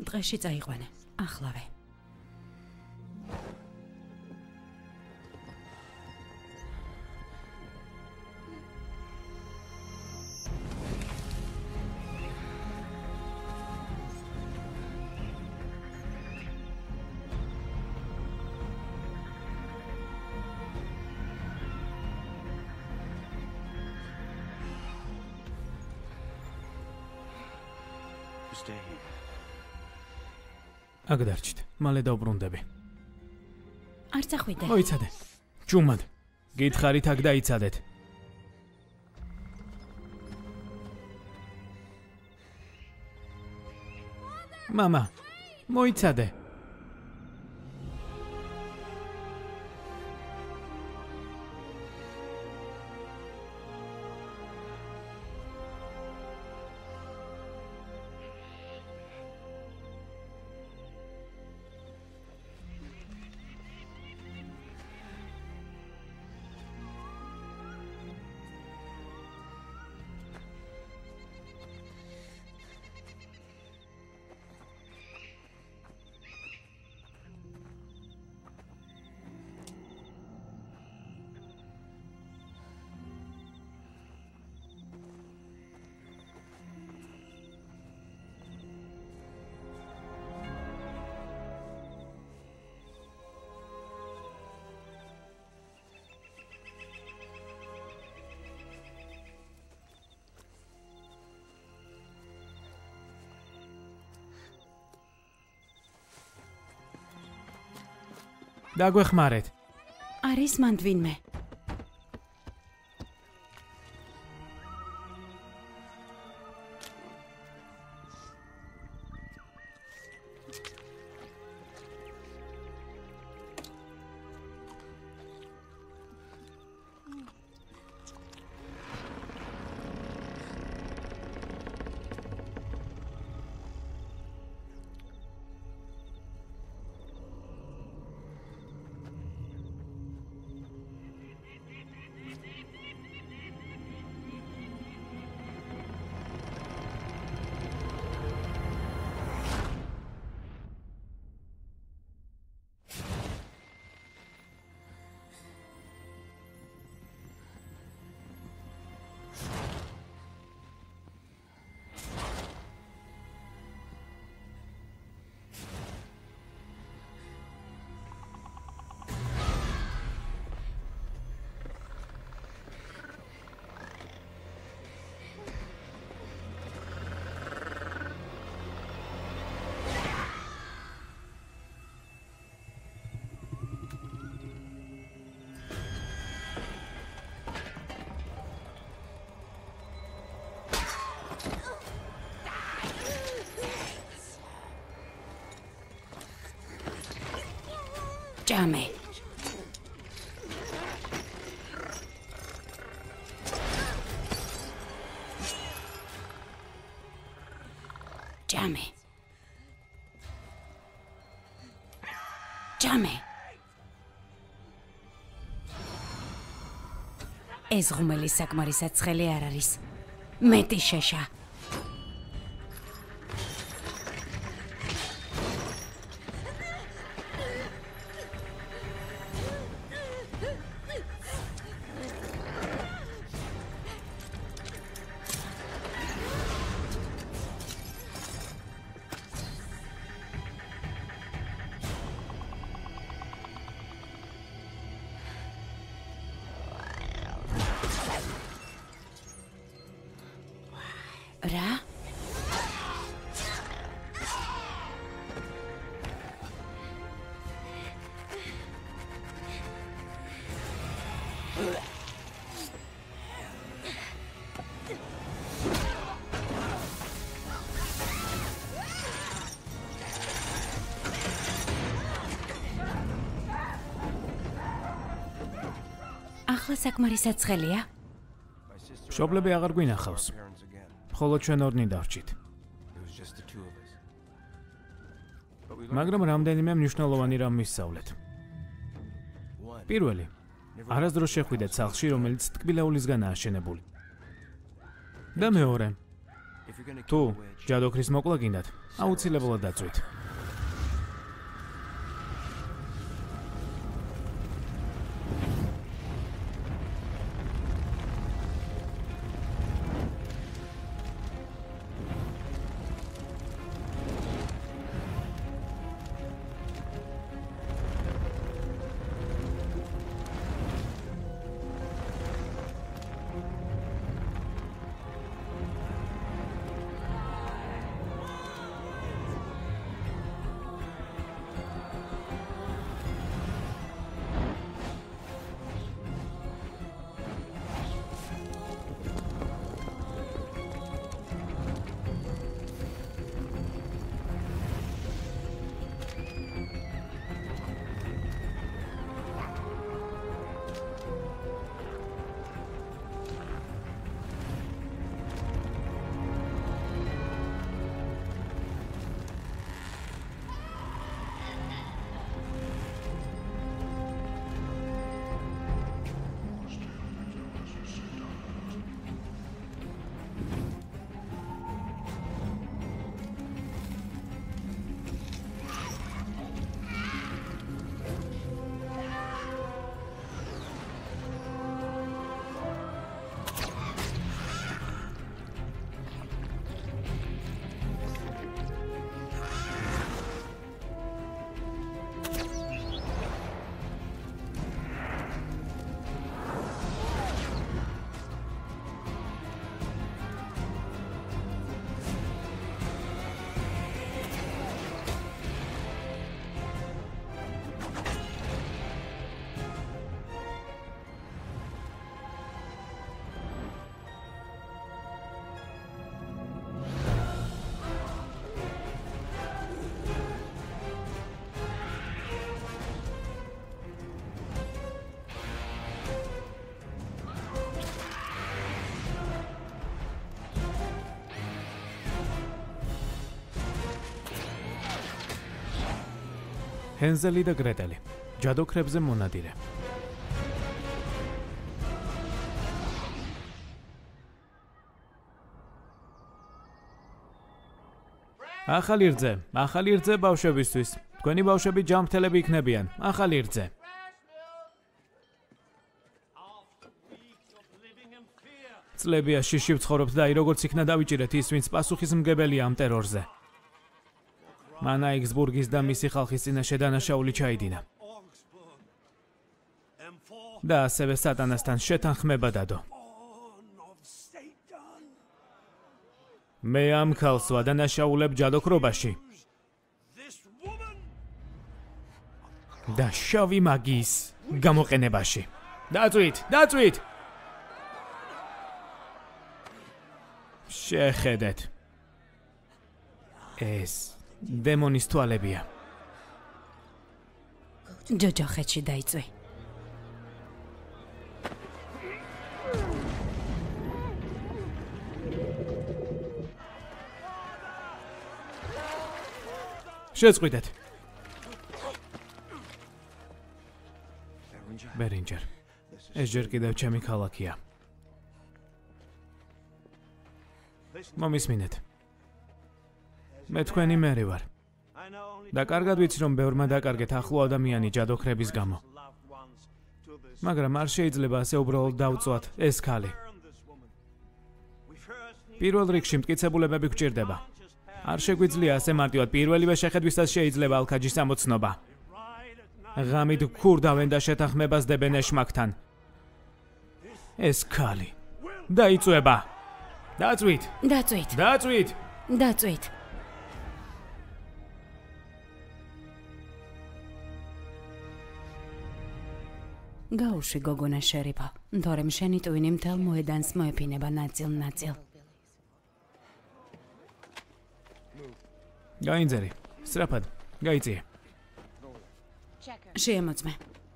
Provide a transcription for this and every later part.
დღეში წაიყვანე. Ახლავე. აქ დარჩით. მალე დავბრუნდები. არ წახვიდე. მოიცადე. ჯუმად. გითხარით აქ დაიცადეთ. მამა, მოიცადე. დაგვეხმარეთ. არის მანდ ვინმე. Ჭამე. ჭამე. ჭამე. ეს ღუმელი საკმარისად ცხელი არ არის. მეტი შეშა. რა? ახლა საკმარისად ცხელია? მშობლები აღარ გვინახავს. ხოლო ჩვენ ორნი დავჭით. მაგრამ რამდენიმე მნიშვნელოვანი რამ მისწავლეთ. პირველი, არასდროს შეხვიდეთ სახლში, რომელიც ტკბილეულისგანაა აშენებული. და მეორე, თუ ჯადოქრის მოკლა გინდათ, აუცილებლად დაწვით. ჰენზელი და გრეტელი, ჯადოქრებზე მონადირე. ახალი რძე ბავშვებისთვის. თქვენი ბავშვები ჯანმრთელები იქნებიან. ახალი რძე. წლებია შიში ვცხოვრობთ და როგორც იქნა დავიჭირეთ ის, ვინც პასუხისმგებელია ამ ტერორზე. მან აიგსბურგის და მისი ხალხის წინაშე დანაშაული ჩაიდინა. და ასევე სატანასთან შეთანხმება დადო. მე ამ ქალს ვადანაშაულებ ჯადოქრობაში. და შავი მაგიის გამოყენებაში. დაწვით! შეხედეთ. ეს დემონის თვალებია. ჯოჯოხეთში დაიწვი. შეწყვიტეთ. ბერინჯერ. ეს ჯერ კიდევ ჩემი ქალაქია. მომისმინეთ. მე თქვენი მერი ვარ. და კარგად ვიცი, რომ ბევრმა დაკარგეთ ახლო ადამიანი ჯადოქრების გამო. მაგრამ არ შეიძლება ასე უბრალოდ დავწვათ ეს ქალი. პირველ რიგში მტკიცებულებები გვჭირდება. არ შეგვიძლია ასე მარტივად პირველივე შეხედვისას შეიძლება ალქაჯის ამოცნობა. ღამით გქურდავენ და შეთანხმებას დებენ ეშმაკთან. ეს ქალი დაიწვება. დაწვით. გაუშვი გოგონა შერიფა, თორემ შენი ტვინი მთელ მოედანს მოეფინება ნაწილ-ნაწილ. გაინძერი, სწრაფად, გაიწიე. შეემოწმე.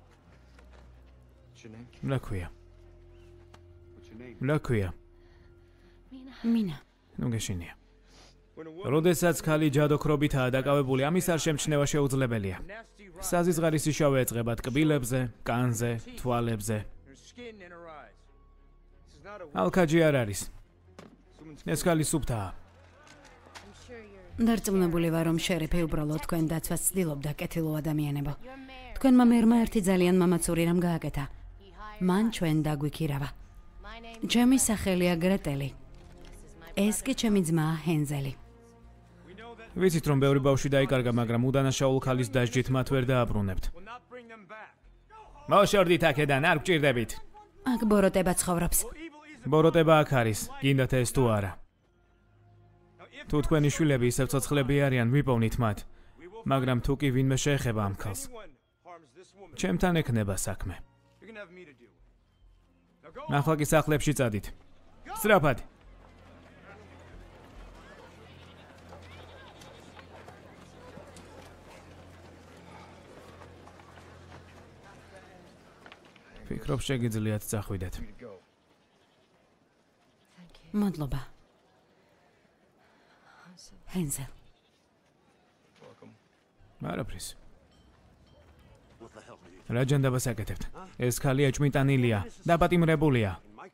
რა ქვია? მინა. ნუ გეშინია. როდესაც ქალი ჯადოქრობითაა დაკავებული, ამის არ შემჩნევა შეუძლებელია. საზიზღარის იშავე ეწყება ტკბილებზე, კანზე, თვალებზე. ალქაჯი არ არის. ეს ქალი სუფთაა. დარწმუნებული ვარ, რომ შერიფი უბრალოდ თქვენ დაცვას ცდილობდა, კეთილო ადამიანებო. თქვენმა მერმა ერთი ძალიან მამაცური რამ გააკეთა. მან ჩვენ დაგვიქირავა. ჩემი სახელია გრეტელი. ეს კი ჩემი ძმაა ჰენზელი. ვიცით, რომ ბევრი ბავშვი დაიკარგა, მაგრამ უდანაშაულ ქალის დასჯით მათ ვერ დააბრუნებთ. მოშორდით აქედან, არ გჭირდებით. აქ ბოროტება ცხოვრობს. ბოროტება აქ არის, გინდათ ეს თუ არა. თუ თქვენი შვილები ისევ ცოცხლები არიან, ვიპოვნით მათ, მაგრამ თუ კი ვინმე შეეხება ამ ქალს, ჩემთან ექნება საქმე. ახლა კი სახლებში წადით. სწრაფად. ფიქრობ შეგიძლიათ წახვიდეთ. მადლობა. ჰენზელ. არაფრის. რა ჯანდაბას აკეთებთ? ეს ქალი ეჭვმიტანილია, დაპატიმრებულია.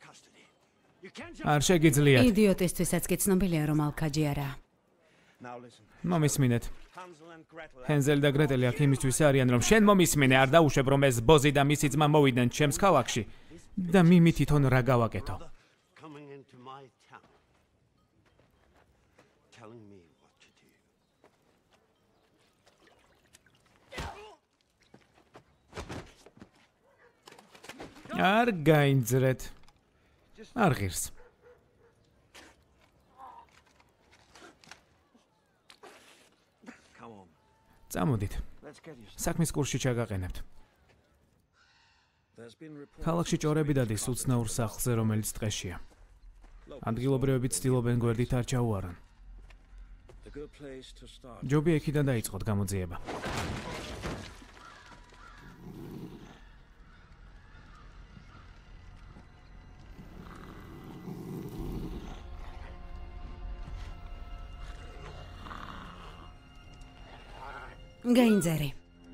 არ შეგიძლიათ. იდიოტისთვისაც კი ცნობილია, რომ ალქაჯი არაა. მომისმინეთ. ჰენზელი და გრეტელი აქ იმისთვის არიან, რომ შენ მომისმინე, არ დაუშვებ, რომ ეს ბოზი და მისი ძმა მოვიდნენ ჩემს ქალაქში და მიმი თვითონ რა გავაკეთო. არ გაინძრეთ. არ ღირს. წამოდით. საქმის კურსში ჩაგაყენებთ. ქალაქში ჭორები დადის უცნაურ სახლზე, რომელიც ტყეშია. ადგილობრივები ცდილობენ გვერდით არ ჩაუარონ. ჯობი იქიდან დაიწყოთ გამოძიება. გაინძარი.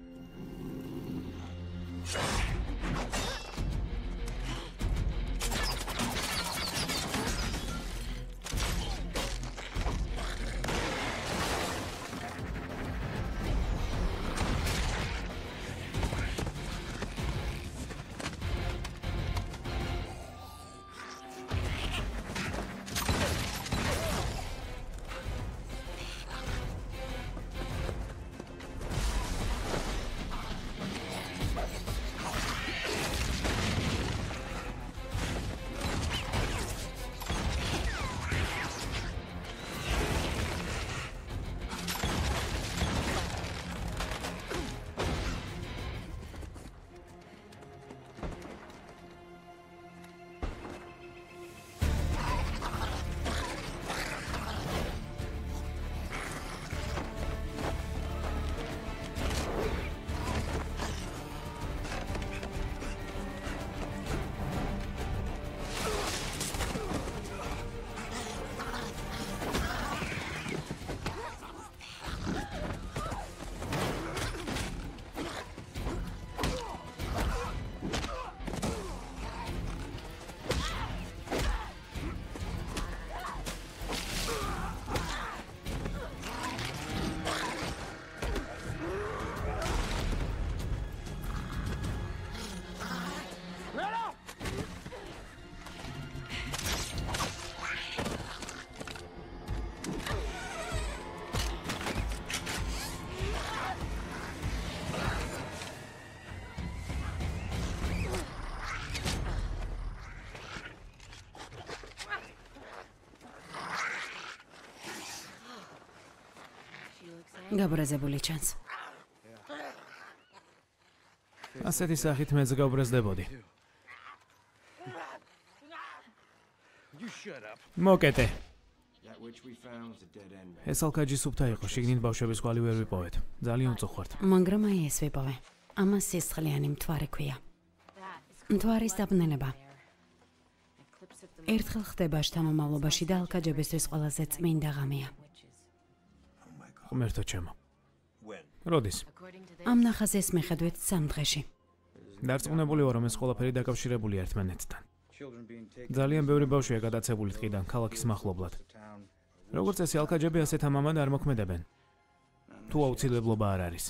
გაბრაზებული ჩანს. ასეთი სახით მეც გავბრაზდებოდი. მოკეტე. ეს ალქაჯი სუფთა იყო, შიგნით ბავშვების კვალი ვერ ვიპოვეთ. ძალიან უწუხართ. მაგრამ აი ეს ვიპოვე. ამას სისხლიანი მთვარე ქვია. მთვარის დაბნელება. ერთხელ ხდება შთამომავლობაში და ალქაჯებისთვის ყველაზე წმინდა ღამეა. ღმერთო ჩემო. როდის? ამ ნახაზის მიხედვით 3 დღეში. დარწმუნებული ვარ, რომ ეს ყველაფერი დაკავშირებულია ერთმანეთთან. ძალიან ბევრი ბავშვია გადაცებული ტყიდან ქალაქის მახლობლად. როგორც წესი ალქაჯები ასეთ ამამად არ მოქმედებენ. თუ აუცილებლობა არ არის.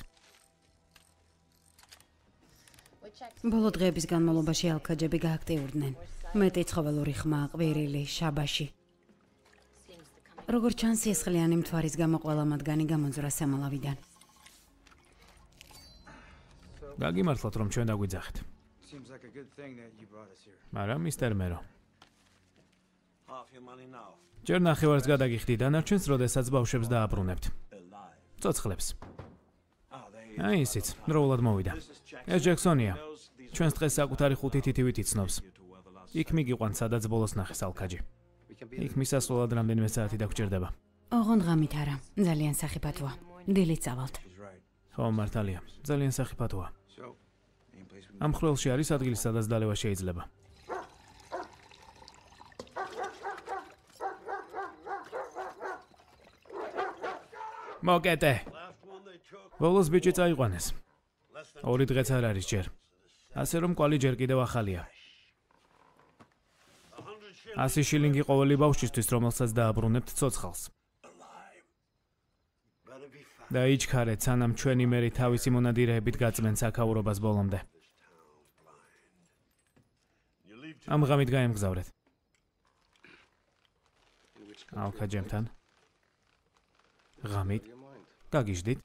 ბოლო დღეების განმავლობაში ალქაჯები გააქტიურდნენ. მეტი ცხოველური ხმა, ყვირილი, შაბაში. როგორც ჩანს, სისხლიანი მთვარის გამო ყველა მათგანი გამოძვრა სამალავიდან. გაგიმართლოთ, რომ ჩვენ დაგვიძახეთ. მაგრამ მისტერ მერო. ჯერ ნახევარს გადაგიხდი დანარჩენს, როდესაც ბავშვებს დააბრუნებთ. ცოცხლებს. აი ისიც, დროულად მოვიდა. ეს ჯექსონია. ჩვენს დღეს საკუთარი ხუთი თითივით იცნობს. იქ მიგიყვანთ, სადაც ბოლოს ნახეს ალქაჯი. იქ მისასვლელად რამდენიმე საათი დაგჭირდება. ოღონდ ღამით არა, ძალიან სახიფათოა. დილით წავალთ. ხო, მართალია, ძალიან სახიფათოა. ამ ხრელში არის ადგილი, სადაც დალევა შეიძლება. მოკეტე. ბოლოს ბიჭი წაიყვანეს. 2 დღეც არ არის ჯერ. ასე რომ კვალი ჯერ კიდევ ახალია. 100 შილინგი ყოველი ბავშვისთვის, რომელსაც დააბრუნებთ ცოცხალს. და იჩქარეთ, სანამ ჩვენი მერი თავისი მონადირეებით გაწმენ საქაურობას ბოლომდე. ამ ღამით გაემგზავრეთ. ალქაჯემთან. ღამით გაგიჟდით.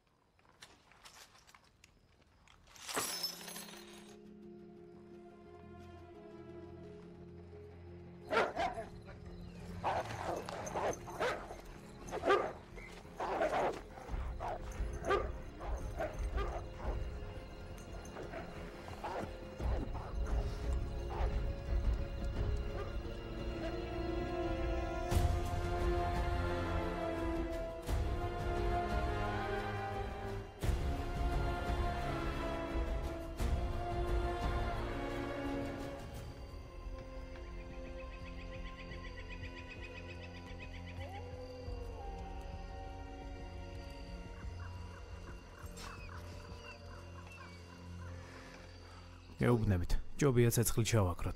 გეუბნებით, ჯობია ცეცხლი ჩავაკროთ.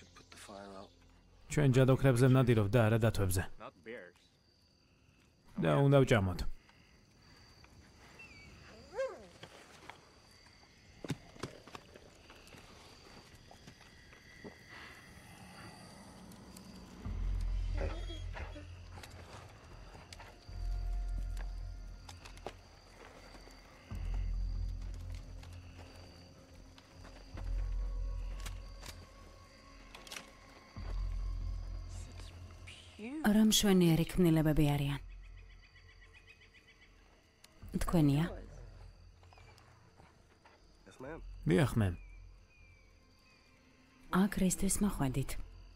ჩვენ ჯადოქრებზე ვნადირობთ და არა დათვებზე. და უნდა ვჭამოთ. რა მშვენიერი ქმნილებები არიან. თქვენია? დიახ, მე. აქ რისთვის მოხვედით?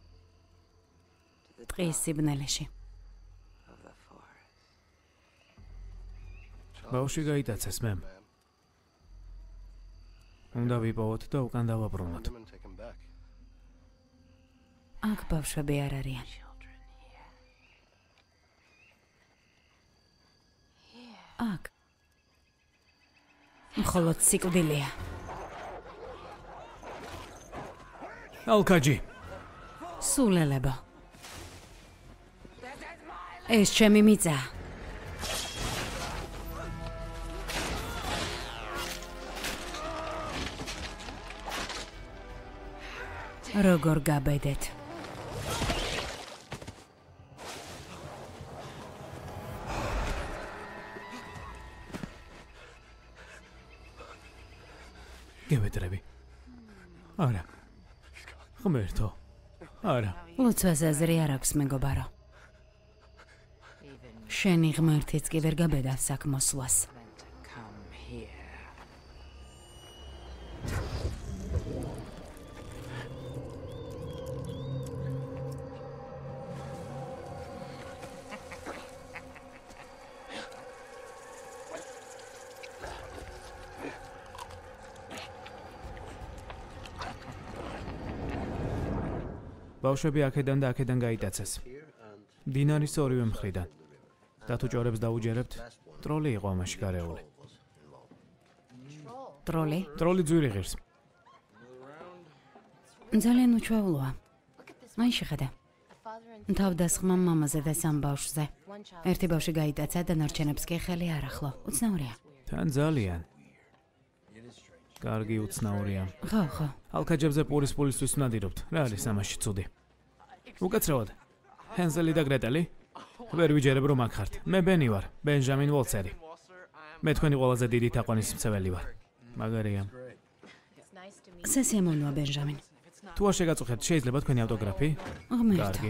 ტყის სიბნელეში. ბავშვი გაიტაცეს, მე. უნდა ვიპოვოთ და უკან დავაბრუნოთ. აქ ბავშვები არ არიან. აქ. მხოლოდ სიკვდილია. ალქაჯი. სულელებო. ეს ჩემი მიწა. როგორ გაბედეთ? გემეტრები. არა. ღმერთო. არა. ლოცვას აზრი არ აქვს, მეგობარო. შენი ღმერთიც კი ვერ გაბედავს აქ მოსვლას. ბავშვები აქედან და აქედან გაიტაცეს. დინარის ორივე მხრიდან. და თუ ჭორებს დაუჯერებთ, ტროლი იყო ამაში გარეული. ტროლი? ტროლი ძვირი ღირს. ძალიან უჩვეულოა. აი შეხედე. თავდასხმა მამაზე და სამ ბავშვზე. ერთი ბავშვი გაიტაცა და ნარჩენებს კი ხელი არ ახლო. უცნაურია. თან ძალიან. კარგი უცნაურია. ხო. ალქაჯებზე პურის პულისთვის ვნადირობთ. რა არის ამაში ცუდი? უკაცრავად. ჰენზელი და გრეტელი? ვერ ვიჯერებ რომ აქ ხართ. მე ბენი ვარ, ბენჟამინ ვოლცერი. მე თქვენი ყველაზე დიდი თაყვანისმცემელი ვარ. მაგარია. სესიამოვნოა ბენჟამინ. თუ არ შეგაწუხებთ, შეიძლება თქვენი ავტოგრაფი? კარგი.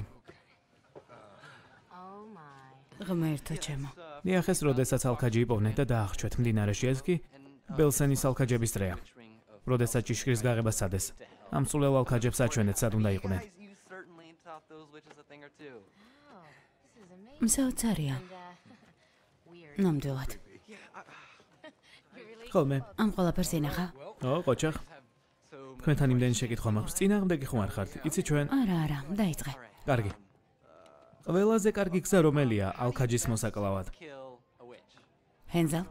ღმერთო ჩემო. ნიახეს, როდესაც ალქაჯი იპოვნეთ და დაახჩვეთ მდინარეში, ეს კი ბელსენის ალქაჯების დრეა. როდესაც ჭიშკრის გაღება სადეს. ამ სულელ ალქაჯებს აჩვენეთ, სად უნდა იყვნენ. მსაუცარია. ნამდვილად. ხოლმე. ამ ყველაფერს ინახა? ყოჩახ. თქვენთან იმდენი შეკითხვა მაქვს. წინააღმდეგი ხომ არ ხართ? იცი ჩვენ? არა, დაიწყე. კარგი. ყველაზე კარგი გზა რომელია ალქაჯის მოსაკლავად? ჰენზელ?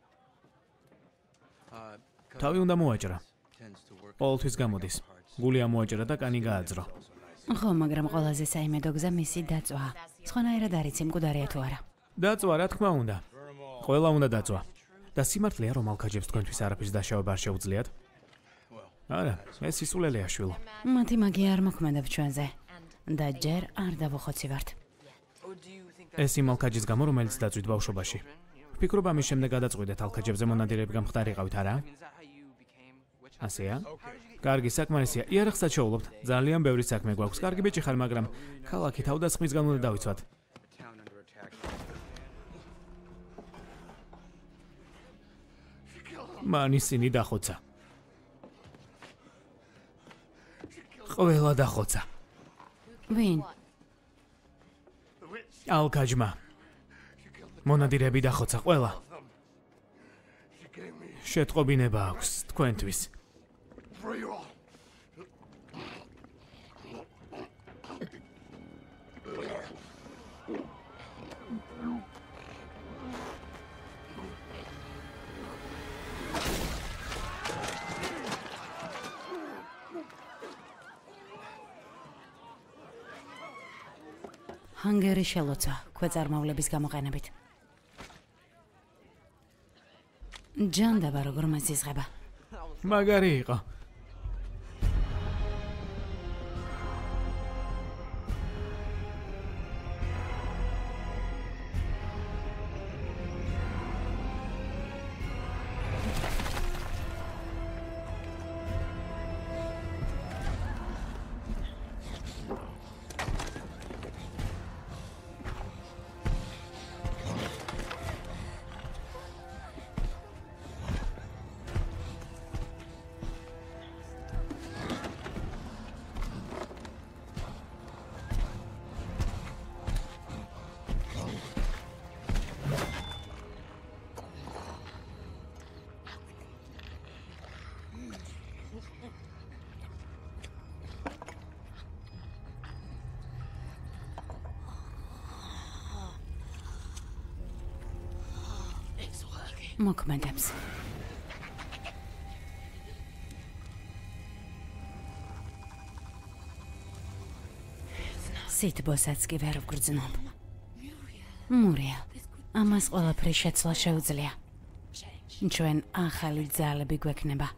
თავი უნდა მოაჭრა. ყოველთვის გამოდის. გული ამოაჭრა და კანი გააძრო. ხო, მაგრამ ყველაზე საიმედო გზა მისი დაწვა. სხვანაირად არ იცი მკვდარია თუ არა. დაწვა, რა თქმა უნდა. ყველა უნდა დაწვა. და სიმართლეა რომ ალქაჯებს თქვენთვის არაფრის დაშავება არ შეუძლიათ? არა, ეს სისულელეა შვილო. მათი მაგია არ მოქმედებს ჩვენზე. და ჯერ არ დავუხოცივართ. ეს იმ ალქაჯის გამო, რომელიც დაწვით ბავშვობაში. ვფიქრობ ამის შემდეგ გადაწყვიტეთ ალქაჯებზე მონადირეები გამხდარიყავით, არა? ასეა? კარგი, საკმარისია. იარაღსაც შევულობთ. ძალიან ბევრი საქმე გვაქვს. კარგი ბიჭი ხარ, მაგრამ ქალაქი თავდასხმისგან უნდა დავიცვათ. მან ისინი დახოცა. ყველა დახოცა. ვინ? ალქაჯმა. მონადირეები დახოცა ყველა. შეტყობინება აქვს თქვენთვის. ჰანგერი შელოცა ქვეწარმავლების გამოყენებით. ჯანდაბა როგორ მეზიზღება. მაგარი იყო. მოქმედებს. სითბოსაც კი ვერ ვგრძნობ. მურია, ამას ყველაფრის შეცვლა შეუძლია. ჩვენ ახალი ძალები გვექნება.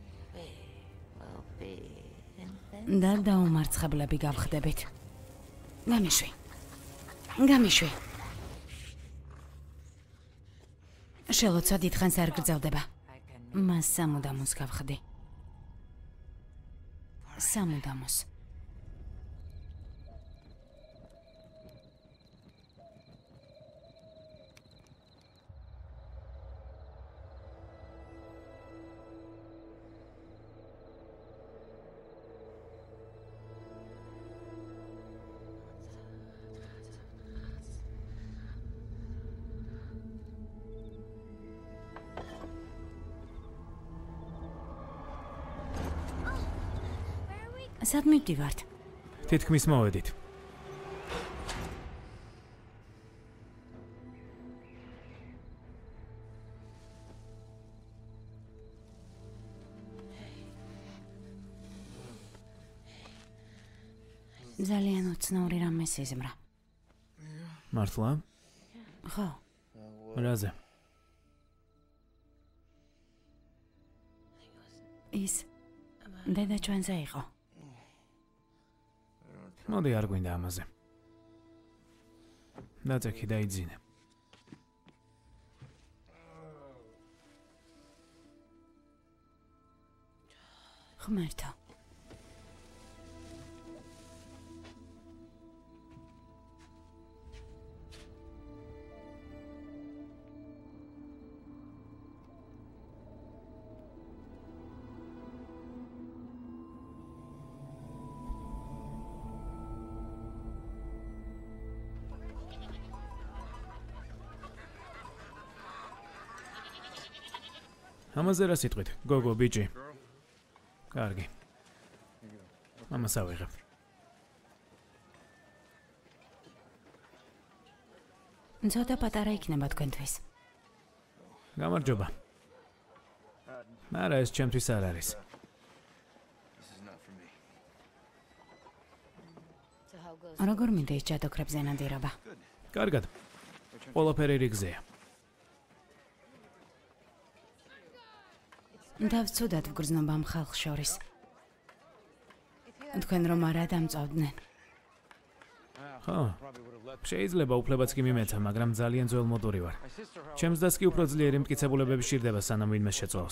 და დაუმარცხებლები გავხდებით. გამიშვი. შელოცა დიდხანს არ გრძელდება. მას სამუდამოს გავხდი. სამუდამოს. სად მივდივართ? თითქმის მოვედით. ძალიან უცნაური რამე სიზმრა. მართლა? ხო. რაზე? ის დედა ჩვენზე იყო. მოდი არ გვინდა ამაზე. დაწექი და იძინე. ღმერთო. ამაზე რა სიტყვით? გოგო, ბიჭი. კარგი. ამას ავიღებ. ცოტა პატარა იქნება თქვენთვის. გამარჯობა. არა, ეს ჩემთვის არ არის. როგორ მინდა ის ჯადოქრებზე ნადირობა? კარგად. ყველაფერი რიგზეა. დავცუდად ვგრძნობა ამ ხალხს შორის. თქვენ რომ არ დამწავდნენ. ხო. შეიძლება უფლებაც კი მიმეცა, მაგრამ ძალიან ძველმოდური ვარ. ჩემს დას კი უფრო ძლიერი მტკიცებულებები სჭირდება, სანამ ვინმე შეწვავს.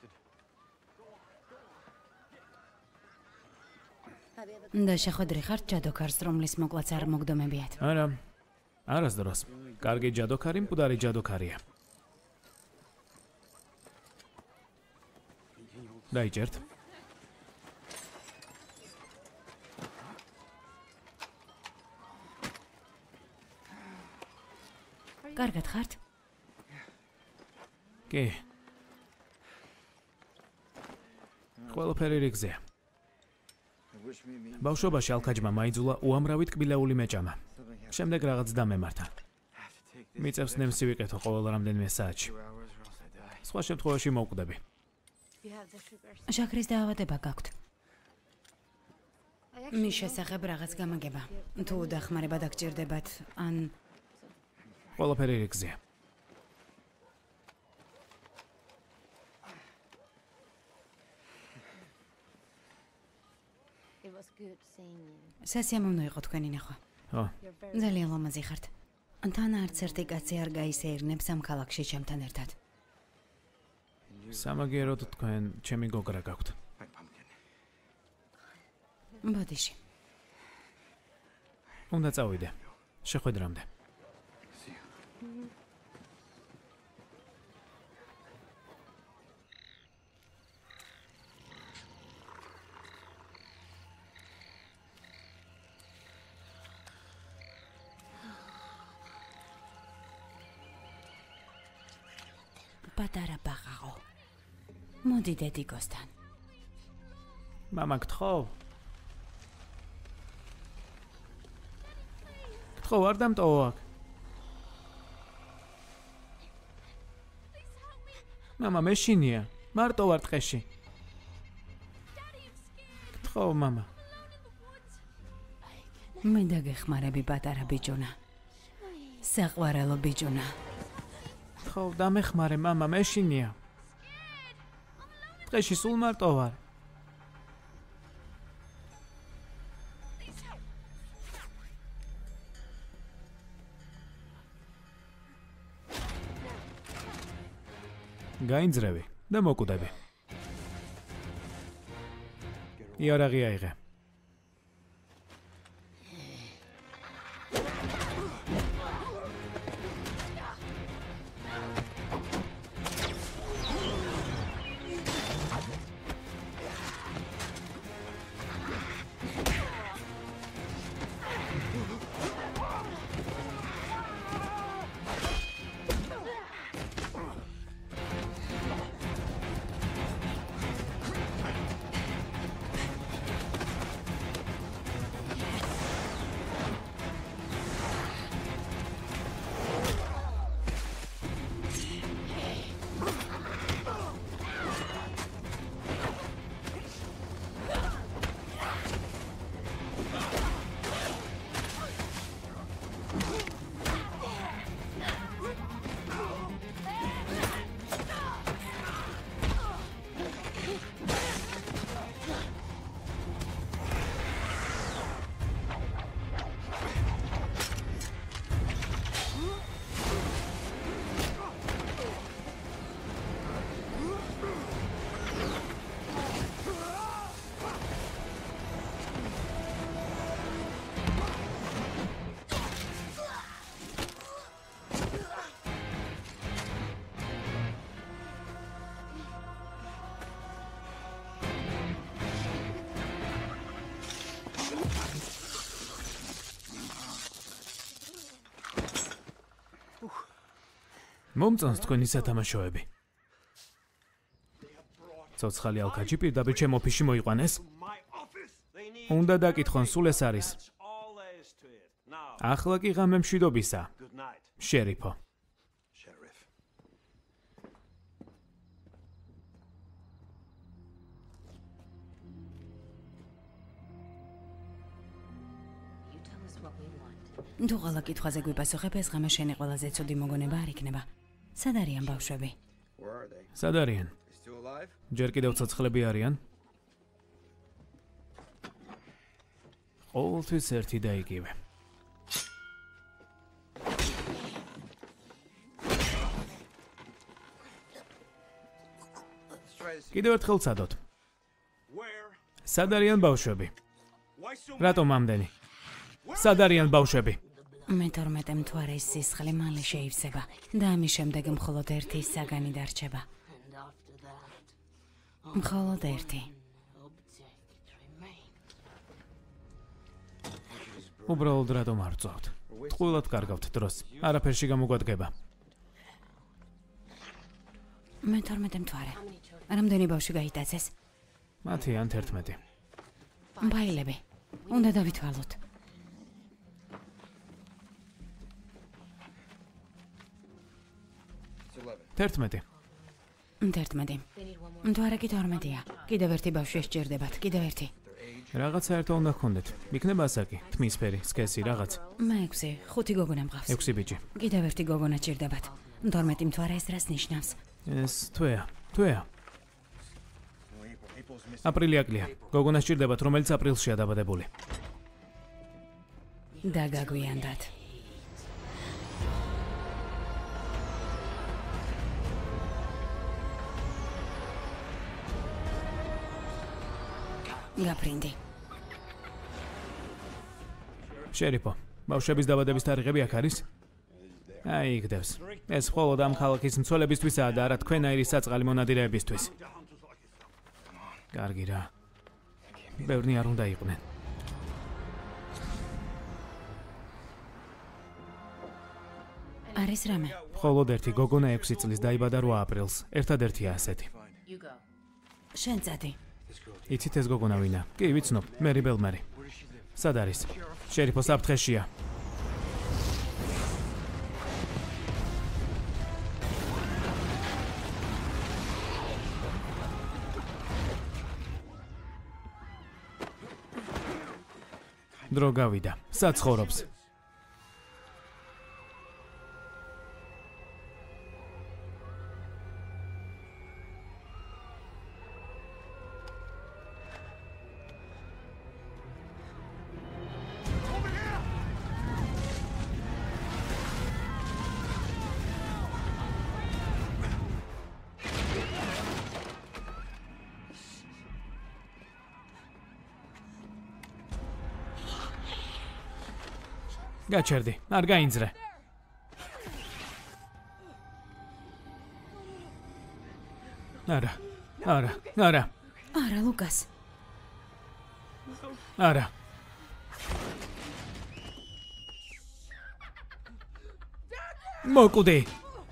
და შეხვედრი ხართ ჯადოქარს, რომლის მოკლაც არ მოგდომებიათ? არა. არასდროს. კარგი ჯადოქარი მკვდარი ჯადოქარია. დაიჭერთ. კარგად ხართ? კი. ყველაფერი რიგზეა. ბავშვობაში ალქაჯმა მაიძულა უამრავი ტკბილეული მეჭამა. შემდეგ რაღაც დამემართა. მიწევს ნემსი ვიყეთო ყოველ რამდენიმე საათში. სხვა შემთხვევაში მოვკვდები. შაქრის დაავადება გაქვთ. მის შესახებ რაღაც გამაგება. თუ დახმარება დაგჭირდებათ, ან ყველაფერი რიგზეა. სასიამოვნო იყო თქვენი ნახვა. ხო. ძალიან ლამაზი ხართ. თან არც ერთი კაცი არ გაისეირნებს ამ ქალაქში ჩემთან ერთად. სამაგიეროდ თქვენ ჩემი გოგრა გაქვთ. ბოდიში. უნდა წავიდე. შეხვედრამდე. პატარა ბაღაო. მოდი დედიკოსთან. მამა გთხოვ? გთხოვ, არ დამტოვო აქ. მამა მეშინია, მარტო ვარ ტყეში. გთხოვ, მამა. მე დაგეხმარები პატარა ბიჭუნა. საყვარელო ბიჭუნა. გთხოვ, დამეხმარე, მამა, მეშინია. ტყეში სულ მარტო ვარ. გაინძრევი და მოკვდები. იარაღი აიღე. მომწონს თქვენი სათამაშოები. ცოცხალი ალქაჯი პირდაპირ ჩემ ოფისში მოიყვანეს. უნდა დაკითხონ, სულ ეს არის. ახლა კი ღამე მშვიდობისა. შერიფო. თუ ყველა კითხვაზე გვიპასუხებ, ეს ღამე შენი ყველაზე ცუდი მოგონება არ იქნება. სად არიან ბავშვები? სად არიან? ჯერ კიდევ ცოცხლები არიან? ყოველთვის ერთი და იგივე. კიდევ ერთხელ ცადოთ. სად არიან ბავშვები? რატომ ამდენი? სად არიან ბავშვები? მე-12 მთვარის სისხლი მალე შეივსება და ამის შემდეგ მხოლოდ ერთი საგანი დარჩება. მხოლოდ ერთი. უბრალოდ რატომ არ წავთ? ტყუილად კარგავთ დროს. არაფერში გამოგვადგება. მე-12 მთვარე. რამდენი ბავშვი გაიტაცეს? მათი ან 11. ბაილები. უნდა დავითვალოთ. 11. 11. მთვარე კი 12-ია. კიდევ ერთი ბავშვი სჭირდებათ, კიდევ ერთი. რაღაცა ერთო უნდა გქონდეთ. იქნება ასაკი, თმისფერი, სქესი, რაღაც. მე-6, 5 გოგონა მყავს. 6 ბიჭი. კიდევ ერთი გოგონა სჭირდებათ. 12 მთვარე ეს რას ნიშნავს? ეს თვეა. აპრილი აკლია. გოგონა სჭირდებათ, რომელიც აპრილშია დაბადებული. დაგაგვიანდათ. გაფრინდი. შერიფო, ბავშვების დაბადების თარიღები აქ არის? აი, იქ დევს. ეს მხოლოდ ამ ქალაქის მცველებისთვისაა და არა თქვენაირი საწყალი მონადირეებისთვის. კარგი რა. ბევრნი არ უნდა იყვნენ. არის რამე? მხოლოდ ერთი გოგონა 6 წლის დაიბადა 8 აპრილს. ერთადერთია ასეთი. შენ წადი. იცით ეს გოგონა ვინა? კი, ვიცნობ, მერი ბელმერი. სად არის? შერიფო საფრთხეშია. დრო გავიდა. სად ცხოვრობს? გაჩერდი, არ გაინძრე. არა. არა, ლუკას. არა. მოკვდი.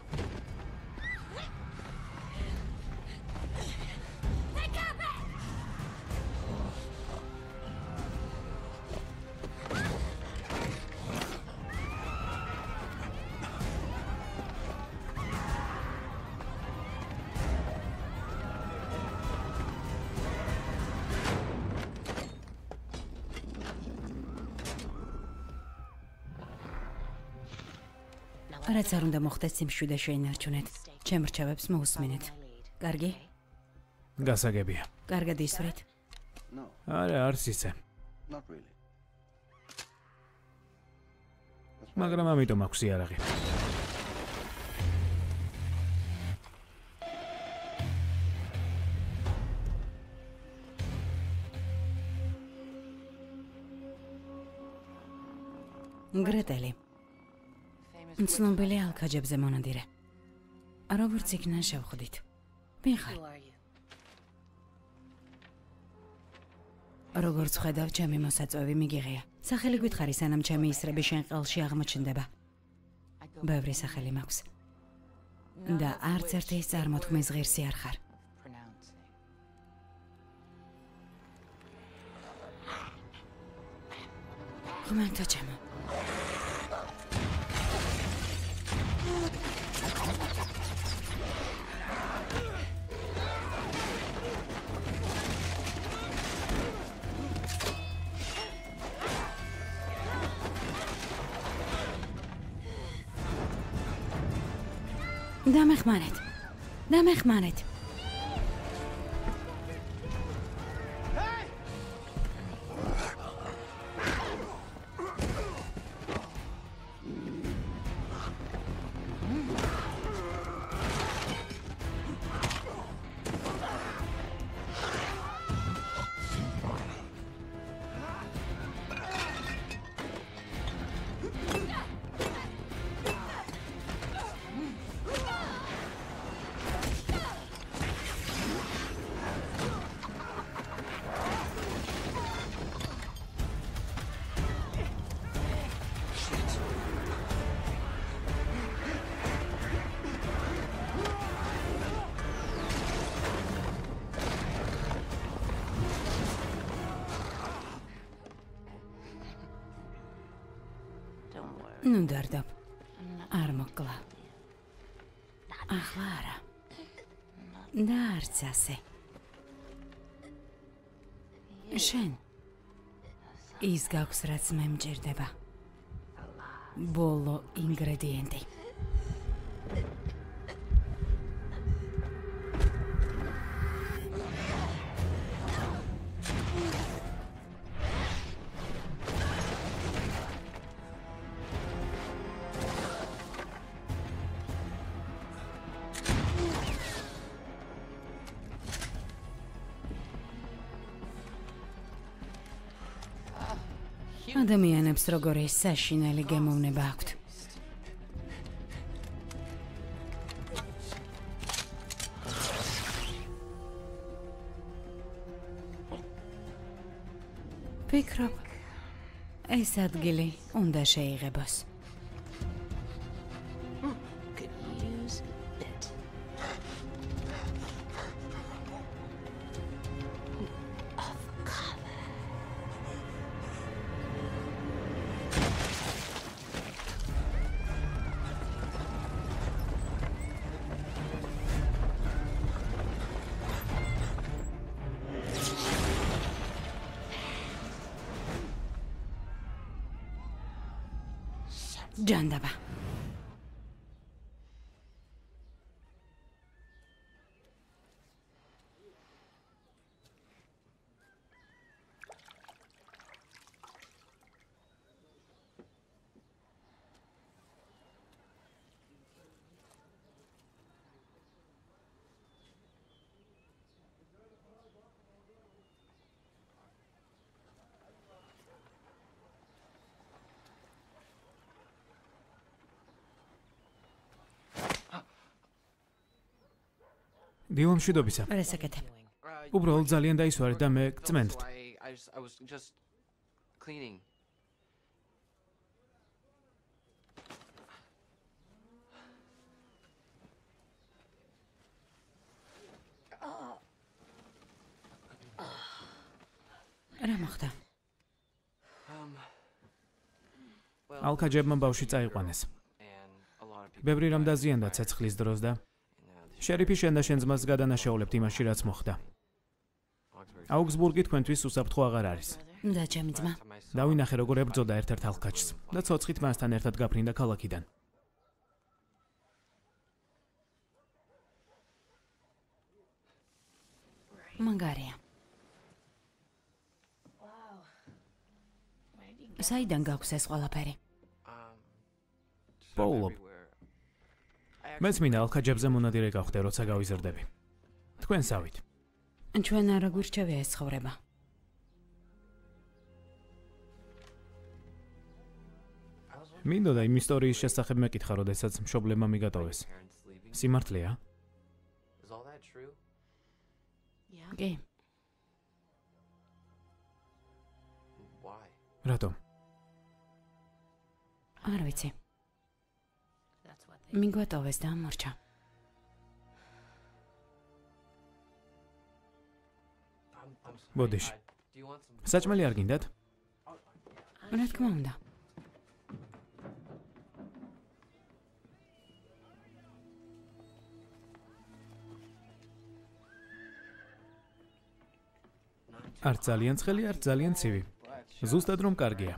რაც არ უნდა მოხდეს სიმშვიდე შეინარჩუნეთ. ჩემ რჩევებს მოусმინეთ. კარგი? გასაგებია. კარგად ისვრით. არა, არც ისე. მაგრამ ამიტომ აქვს იარაღი. გრეტელი. ცნობილი ალქაჯებზე მონადირე. როგორც იქნა შევხვდით. ვინ ხარ? როგორც ხედავ, ჩემი მოსაწვევი მიგიღია. სახელი გითხარი, სანამ ჩემი ისრები შენ ყელში აღმოჩნდება. ბევრი სახელი მაქვს. და არც ერთი წარმოთქმის ღირსი არ ხარ. ღმერთო ჩემო. დამეხმარეთ. ნუ დარდობ. არ მოკლა. ახლა არა. და არც ასე. შენ ის გაქვს რაც მე მჭირდება. ბოლო ინგრედიენტი. ადამიანებს როგორი საშინელი გემოვნება აქვთ. ფიქრობ, ეს ადგილი უნდა შეიღებოს. ჯანდაბა. დილამშვიდობისა. რასაკეთებ? უბრალოდ ძალიან დაისვარე და მე გწმენდთ. რა მოხდა? ალქაჯებმა ბავშვი წაიყვანეს. ბევრი რამ დაზიანდა ცეცხლის დროს და შერიფი შენ და შენ ძმას გადანაშაულებთ იმაში, რაც მოხდა. აუგსბურგი თქვენთვის უსაფრთხო აღარ არის. და ჩემი ძმა? დავინახე როგორ ებრძოდა ერთ-ერთ ალქაჯს და ცოცხით მასთან ერთად გაფრინდა ქალაქიდან. მაგარია. საიდან გაქვს ეს ყველაფერი? პოულობ. მეც მინდა ალქაჯებზე მონადირე გავხდე, როცა გავიზრდები. თქვენ სავით. ჩვენ არ გვირჩევია ეს ცხოვრება. მინდოდა იმ ისტორიის შესახებ მეკითხა, როდესაც მშობლებმა მიგატოვეს. სიმართლეა? კი. რატომ? არ ვიცი. მიგვატოვეს და ამორჩა. ბოდიში. საჭმელი არ გინდათ? რა თქმა უნდა. არ ძალიან ცხელი, არ ძალიან ცივი. ზუსტად რომ კარგია.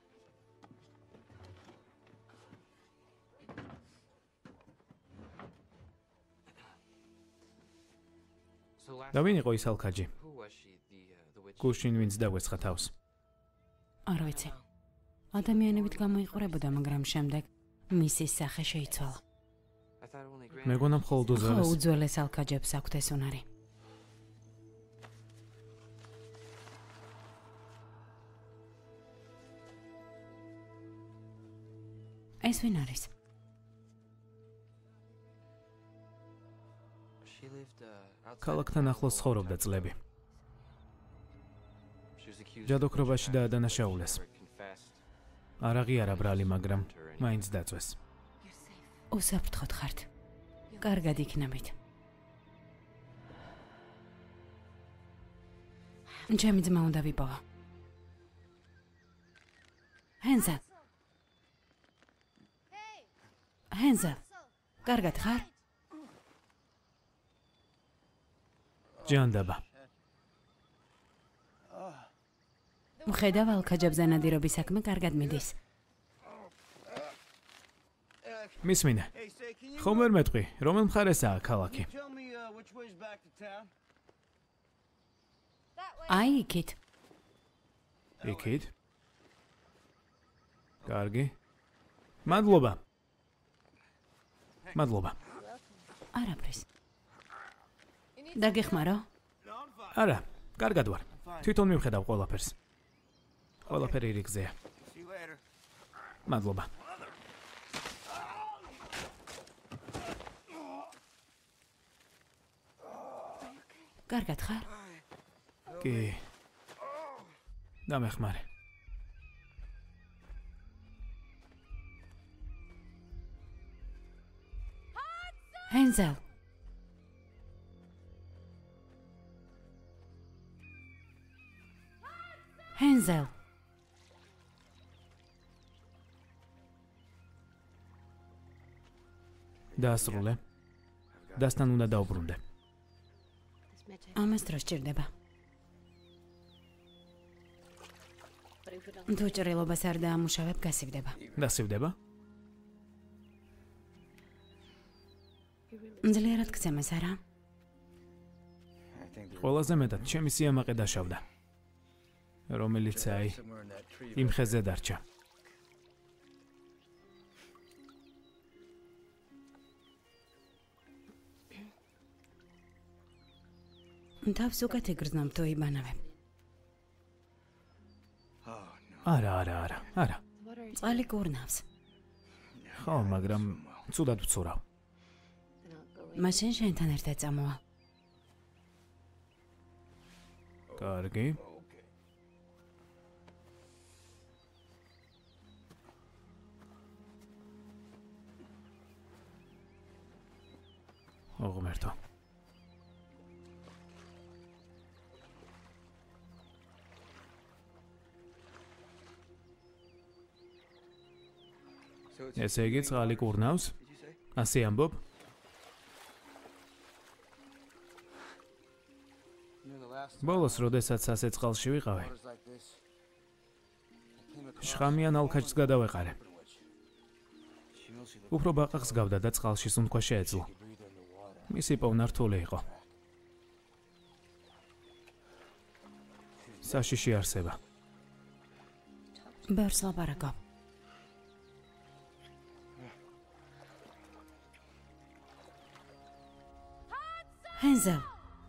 და ვინ იყო ის ალქაჯი? გუშინ ვინც დაგვეცხა თავს. არ ვიცი. ადამიანებით გამოიყურებოდა, მაგრამ შემდეგ მისის სახე შეიცვალა. მეგონა მხოლოდ ხო, უძველეს. უძველეს ალქაჯებს აქვთ ეს უნარი. ეს ვინ არის? ქალაქთან ახლოს ცხოვრობდა წლები. ჯადოქრობაში დაადანაშაულეს. არ აღიარა ბრალი, მაგრამ მაინც დაწვეს. უსაფრთხოდ ხართ. კარგად იქნებით. ჩემი ძმა უნდა ვიპოვა. ჰენზელ. ჰენზელ. კარგად ხარ? ჯანდაბა. მხედავ ალქაჯებზე ნადირობის საქმე კარგად მიდის. მისმინე. ხომ ვერ მეტყვი, რომელ მხარესაა ქალაქი? აი იქით. იქით? კარგი. მადლობა. მადლობა. არაფრის. დაგეხმარო? არა, კარგად ვარ. თვითონ მივხედავ ყველაფერს. ყველაფერი რიგზეა. მადლობა. კარგად ხარ? კი. დამეხმარე. ჰენზელ. ჰენზელ. დაასრულე. დასთან უნდა დაუბრუნდე. ამას დრო სჭირდება. თუ ჭრილობას არ დაამუშავებ, გასივდება. დასივდება? ძლიერად გცემეს, არა? ყველაზე მეტად ჩემი სიამაყე დაშავდა. რომელიც აი იმ ხეზე დარჩა. თავს უკეთ იგრძნობ თუ იბანავებ. არა. წყალი გურნავს. ხო, მაგრამ ცუდად ვცურავ. მაშინ შენთან ერთად წამოვა. კარგი. ოღმერთო. ესე იგი წყალი კურნავს? ასე ამბობ? ბოლოს, როდესაც ასე წყალში ვიყავი, შხამიან ალქაჯს გადავეყარე. უფრო ბაყაყს გავდა და წყალში სუნთქვა შეეძლო. მისი პოვნა რთული იყო. საშიში არსება. ბევრს ლაპარაკობ. ჰენზელ.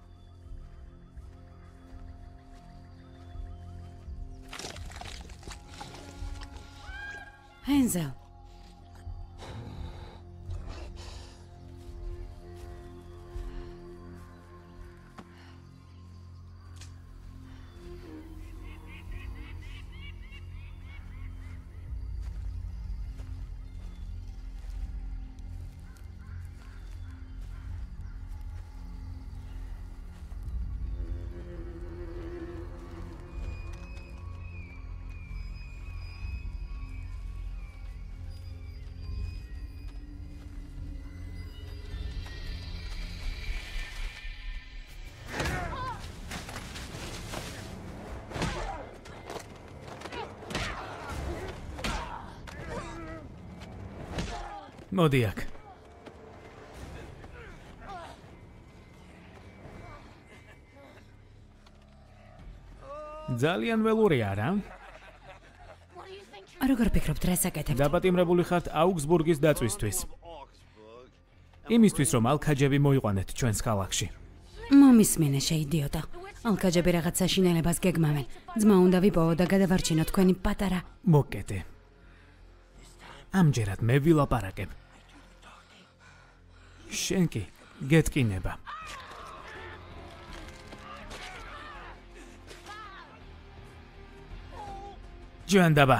ჰენზელ. მოდი აქ. ძალიან ველური არა? როგორ ფიქრობთ, რას აკეთებთ? დაპატიმრებული ხართ აუგსბურგის დაწვისთვის. იმისთვის, რომ ალქაჯები მოიყვანეთ ჩვენს ქალაქში. მომისმინე, შეიდიოტო. ალქაჯები რაღაც საშინელებას გეგმავენ. ძმა უნდა ვიპოვო და გადავარჩინო თქვენი პატარა. მოკეთე. ამჯერად მე ვილაპარაკებ. შენ კი გეტკინება. ჯანდაბა.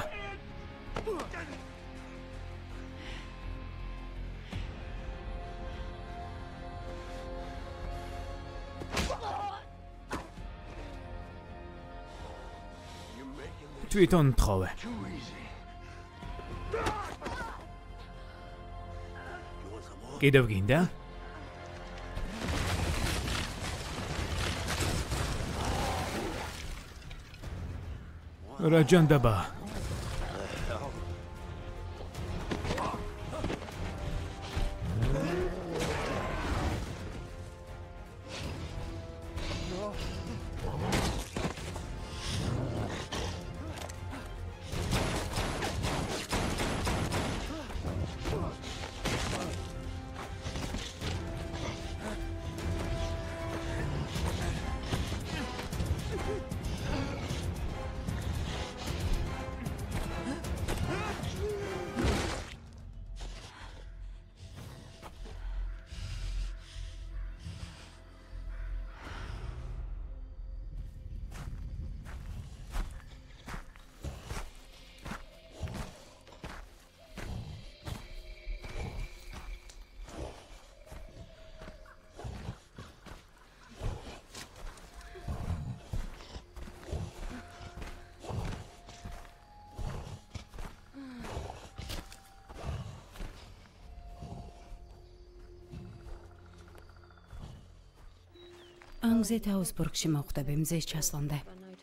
თვითონ თხოვე. კიდევ გინდა? რა ჯანდაბა? ანგზით აუსბურგში მოხვდები მზის ჩასვლამდე.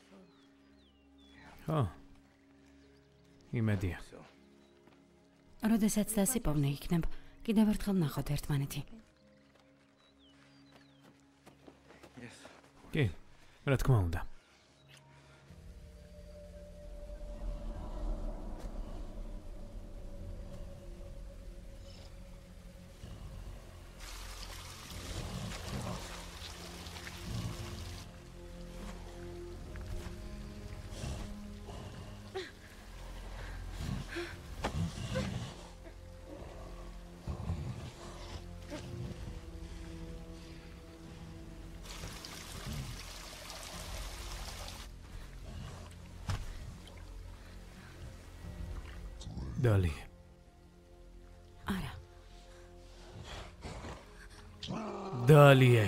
ხო. იმედია. როდესაც დასიპოვნე იქნებ, კიდევ ერთხელ ნახოთ ერთმანეთი. კი, რა თქმა უნდა. დალი. არა. დალიე.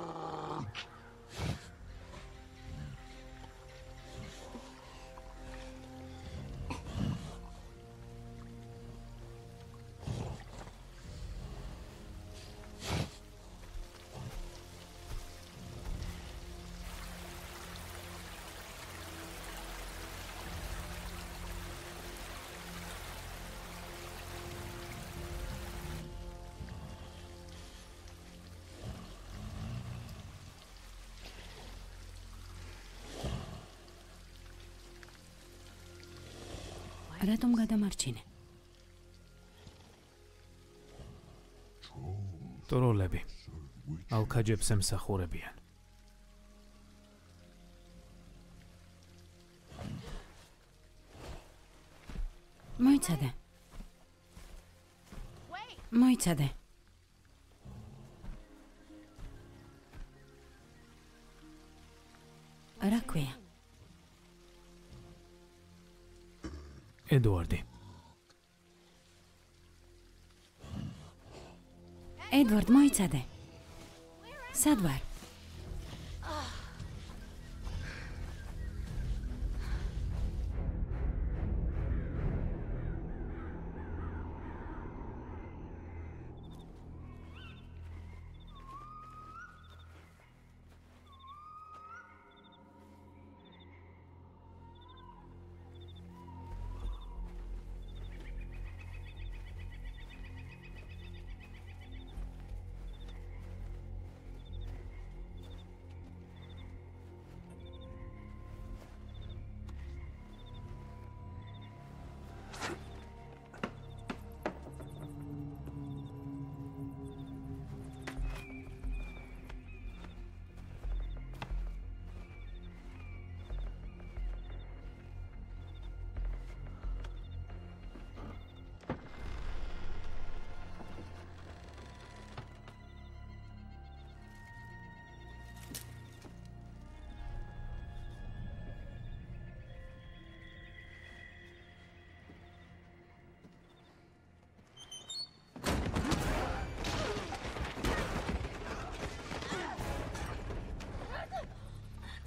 რატომ გადამარჩინე? ტროლები ალქაჯებს ემსახურებიან. მოიცადე. მოიცადე. რა ქვია? ედვარდი. ედვარდ, მოიცადე. სად ვარ?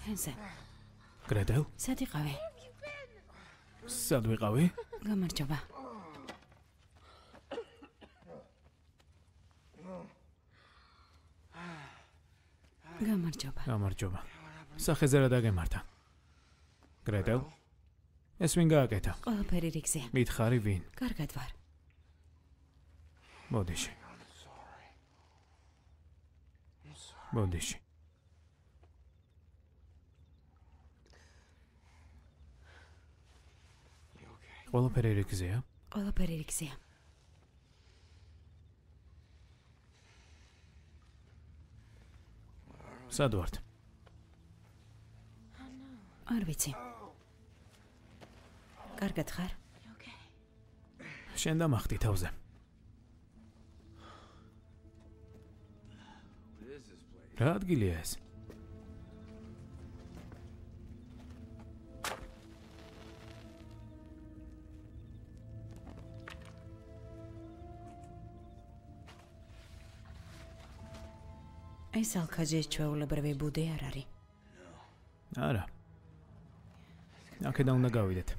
ჰენსელ, გრეტელ? სად იყავი? სად ვიყავი? გამარჯობა. გამარჯობა. გამარჯობა. სახეზე რა დაგემართა? გრეტელ? ეს ვინ გააკეთა? ყველაფერი რიგზეა. მითხარი ვინ? კარგად ვარ. მოდიში. მოდიში. ყველაფერი რიგზეა? ყველაფერი რიგზეა. სად ვართ? არ ვიცი. კარგად ხარ? შენ დამახტი თავზე. რა ადგილია ეს? ეს ალქაჯის ჩვეულებრივი ბუდე არ არის. არა. აქედან უნდა გავიდეთ.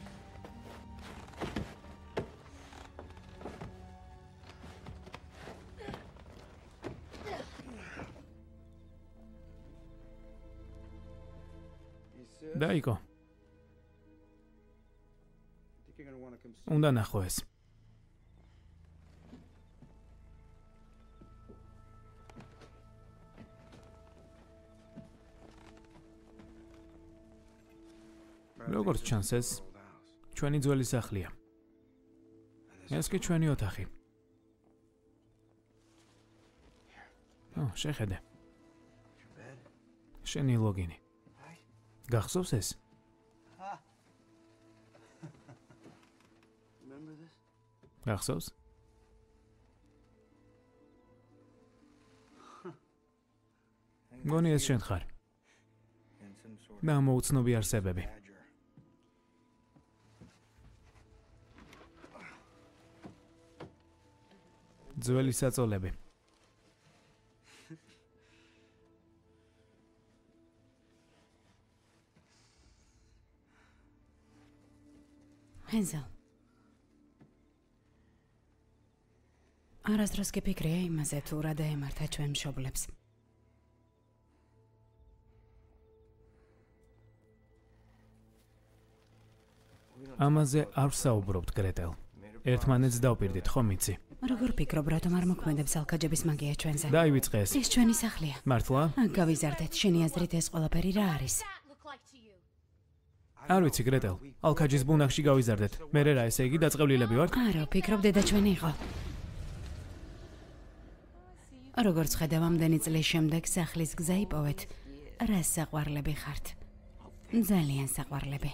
დაიკო. უნდა ნახო ეს. როგორც ჩანს ეს ჩვენი ძველი სახლია. ეს კი ჩვენი ოთახი. შეხედე. შენი ლოგინი. გახსოვს ეს? გახსოვს? მგონი ეს შენ ხარ. და მოუცნობი არსებები. ძველი საწოლები. ჰენზელ. არასდროს გიფიქრე იმაზე თუ რა დაემართა ჩვენ მშობლებს. ამაზე არ ვსაუბრობთ, გრეტელ. ერთმანეთს დავპირდით, ხომ იცი? როგორ ფიქრობ, რატომ არ მოქმედებს ალქაჯების მაგია ჩვენზე? დაივიწყე ეს. ეს ჩვენი სახლია. მართლა? გავიზარდეთ, შენი აზრით ეს ყველაფერი რა არის? არ ვიცი, გრეტელ. ალქაჯის ბუნახში გავიზარდეთ. მერე რა, ესე იგი დაწყევლილები ვართ? არა, ვფიქრობ, დედა ჩვენი იყო. როგორც ხედავ, ამდენი წლის შემდეგ სახლის გზა იპოვეთ. რა საყვარლები ხართ? ძალიან საყვარლები.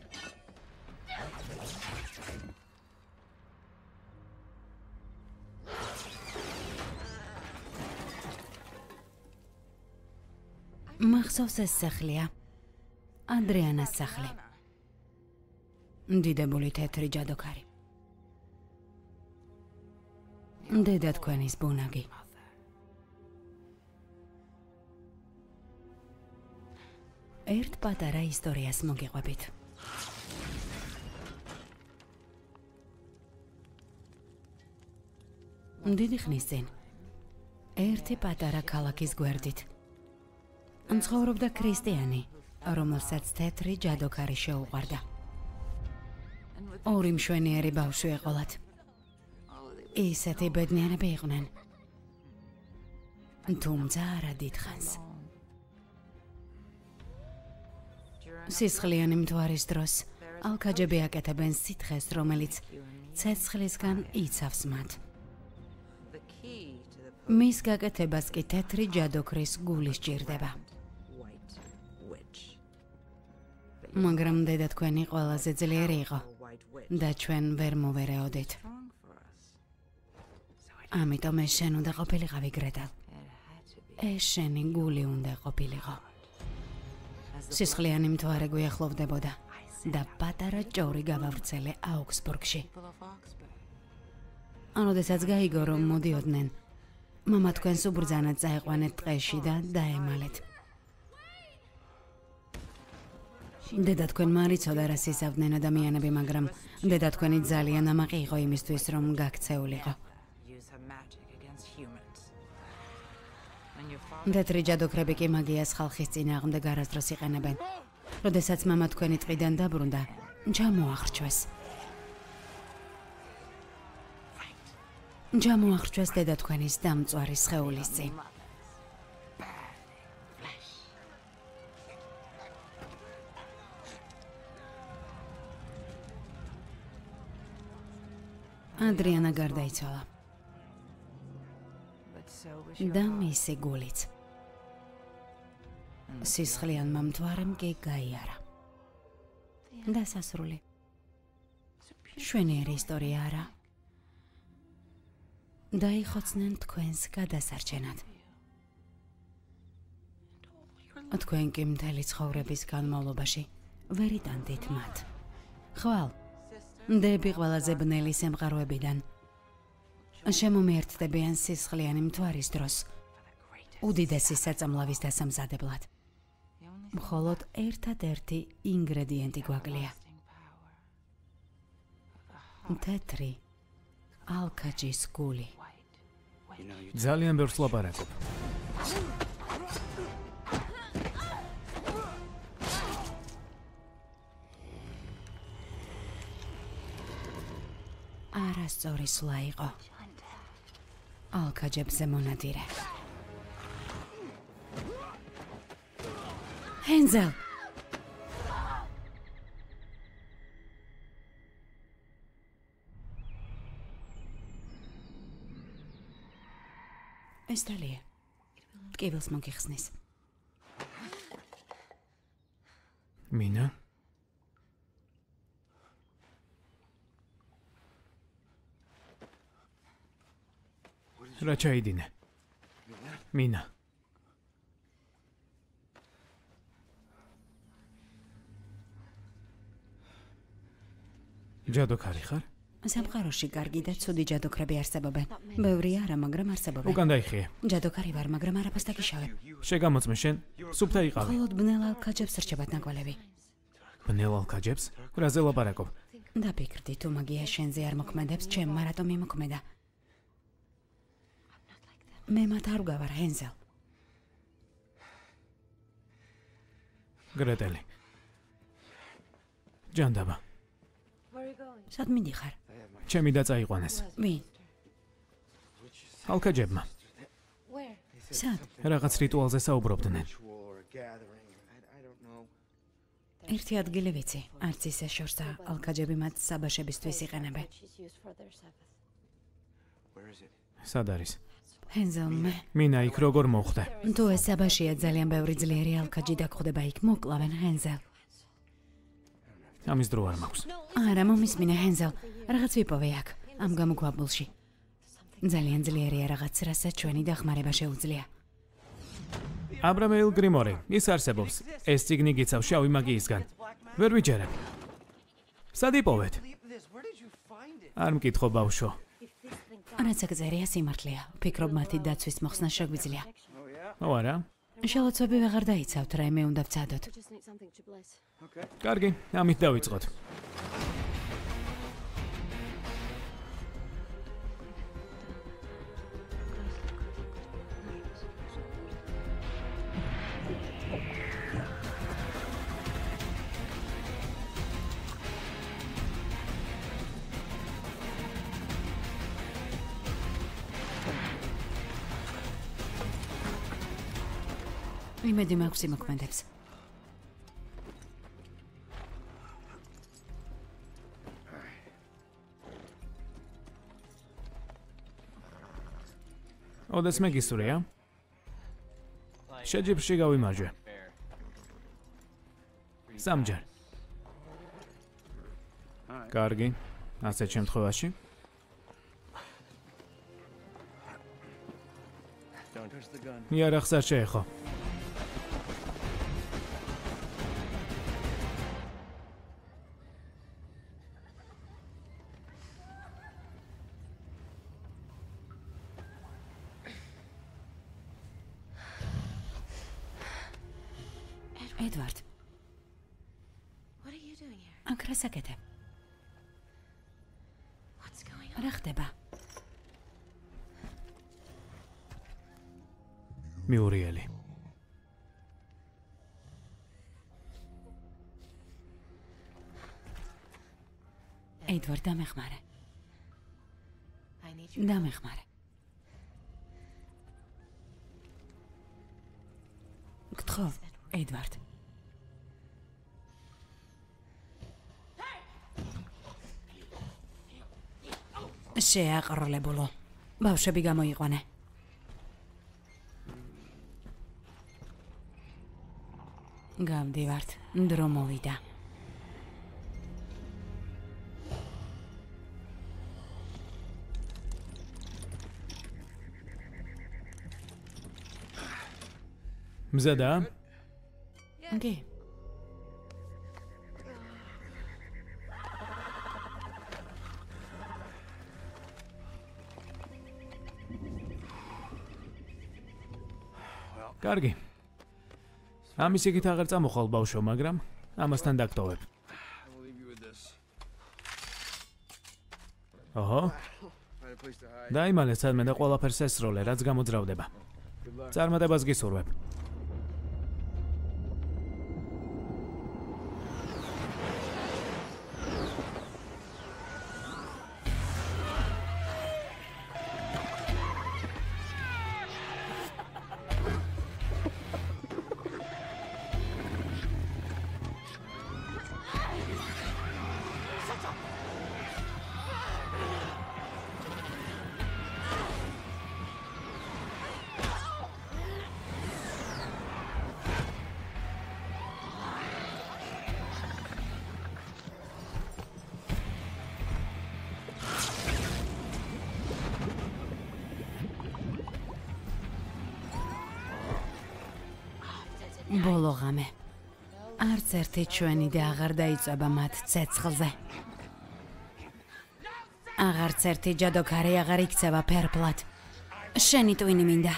მახსოვს ეს სახლია. ადრიანას სახლი. დიდებული თეთრი ჯადოქარი. დედა თქვენის ბუნაგი. ერთ პატარა ისტორიას მოგიყვებით. დიდი ხნის წინ ერთი პატარა ქალაქის გვერდით ცხოვრობდა ქრისტიანი, რომელსაც თეთრი ჯადოქარი შეუყვარდა. ორი მშვენიერი ბავშვი ეყოლათ. ისეთი ბედნიერები იყვნენ. თუმცა არა დიდხანს. სისხლიანი მთვარის დროს ალქაჯები აკეთებენ სითხეს, რომელიც ცეცხლისგან იცავს მათ. მის გაკეთებას კი თეთრი ჯადოქრის გული სჭირდება. მაგრამ დედა თქვენი ყველაზე ძლიერი იყო და ჩვენ ვერ მოვერეოდით. ამიტომ ეს შენ უნდა ყოფილიყავი, გრეტელ. ეს შენი გული უნდა ყოფილიყო. სისხლიანი მთვარე გვიახლოვდებოდა და პატარა ჭორი გავავრცელე აუგსბურგში. როდესაც გაიგო, რომ მოდიოდნენ, მამა თქვენს უბრძანად წაიყვანეთ ტყეში და დაემალეთ. დედა თქვენ მარიცოდა რა სისავდნენ ადამიანები, მაგრამ დედა თქვენი ძალიან ამაყი იყო იმისთვის, რომ გაქცეულიყო. მდედრი ჯადოქრები კი მაგიას ხალხის წინააღმდეგ არასდროს იყენებენ. როდესაც მამა თქვენი ტყიდან დაბრუნდა, ჯამოახრჩვეს დედა თქვენის დამწვარი სხეულის წინ. ადრიანა გარდაიცვალა. და მისი გულიც. სისხლიანმა მთვარემ კი გაიარა. დასასრული. შვენიერი ისტორია არა. დაიხოცნენ თქვენს გადასარჩენად. თქვენ კი მთელი ცხოვრების განმავლობაში ვერ იტანდით მათ. ხვალ, დები ყველაზე ბნელი სიმყაროებიდან შემომიერთდებიან სისხლიანი მთვარის დროს უდიდესი საწამლავის დასამზადებლად. მხოლოდ ერთადერთი ინგრედიენტი გვაკლია. თეთრი ალქაჯის გული. ძალიან ბევრს ლაპარაკობ. არასწორი სვლა იყო. ალქაჯებზე მონადირე. ჰენზელ! ეს დალია. ტკივილს მოგიხსნის. მინა? რა ჩაიდინე? მინა. ჯადოქარი ხარ? სამყაროში კარგი და ცუდი ჯადოქრები არსებობენ. ბევრი არა, მაგრამ არსებობენ. უკან დაიხიე. ჯადოქარი ვარ, მაგრამ არაფერს დაგიშავებ. შეგამოწმე შენ, სუფთა იყავი. მხოლოდ ბნელ ალქაჯებს რჩებათ ნაკვალები. ბნელ ალქაჯებს? რაზე ლაპარაკობ? დაფიქრდი, თუ მაგია შენზე არ მოქმედებს, ჩემ რატომ იმოქმედა? მე მათ არ გავარ, ჰენზელ. გრეტელი. ჯანდაბა. სად მიდიხარ? ჩემი და წაიყვანეს. ვინ? ალქაჯებმა. სად? რაღაც რიტუალზე საუბრობდნენ. ერთი ადგილი ვიცი, არც ისე შორს და ალქაჯები მათ საბაშებისთვის იყენებენ. სად არის? ჰენზელ, მინა იქ როგორ მოხვდა? თუ ეს საბაშია, ძალიან ბევრი ძლიერი ალქაჯი დაგხვდება იქ, მოკლავენ, ჰენზელ. ამის დრო არ მაქვს. არა, მომისმინე, ჰენზელ, რაღაც ვიპოვე აქ, ამ გამოქვაბულში. ძალიან ძლიერია რაღაც, რასაც ჩვენი დახმარება შეუძლია. აბრამეილ გრიმორი, ის არსებობს. ეს წიგნი გიცავს შავი მაგიისგან. ვერ ვიჯერებ. სად იპოვეთ? არ მკითხო, ბავშვო. რაც აქ წერია სიმართლეა. ვფიქრობ, მათი დაცვის მოხსნა შეგვიძლია. ო არა? შალოცვები ვეღარ დაიცავთ, რაიმე უნდა ვცადოთ. კარგი, ამით დავიწყოთ. იმედი მაქვს იმოქმედებს. ოდეს მეგისურია? შეჯიბრში გავიმარჯვე. სამჯერ. კარგი, ასეთ შემთხვევაში. იარაღს არ შეეხო. ედვარდ, რას აკეთებ? რა ხდება? მიურიელი. ედვარდ, დამეხმარე. დამეხმარე. გთხოვ, ედვარდ. შეაყრლებულო. ბავშვები გამოიყვანე. გავდივართ, დრო მოვიდა. მზადა? კი. კარგი. ამის იქით აღარ წამოხვალ ბავშვო, მაგრამ ამასთან დაგტოვებ. ოჰო. დაიმალე სადმე და ყველაფერს ესროლე, რაც გამოძრავდება. წარმატებას გისურვებ. ბოლო ღამე. არც ერთი ჩვენი და აღარ დაიწება მათ ცეცხლზე. აღარც ერთი ჯადოქარი აღარ იქცევა ფერფლად. შენი ტვინი მინდა.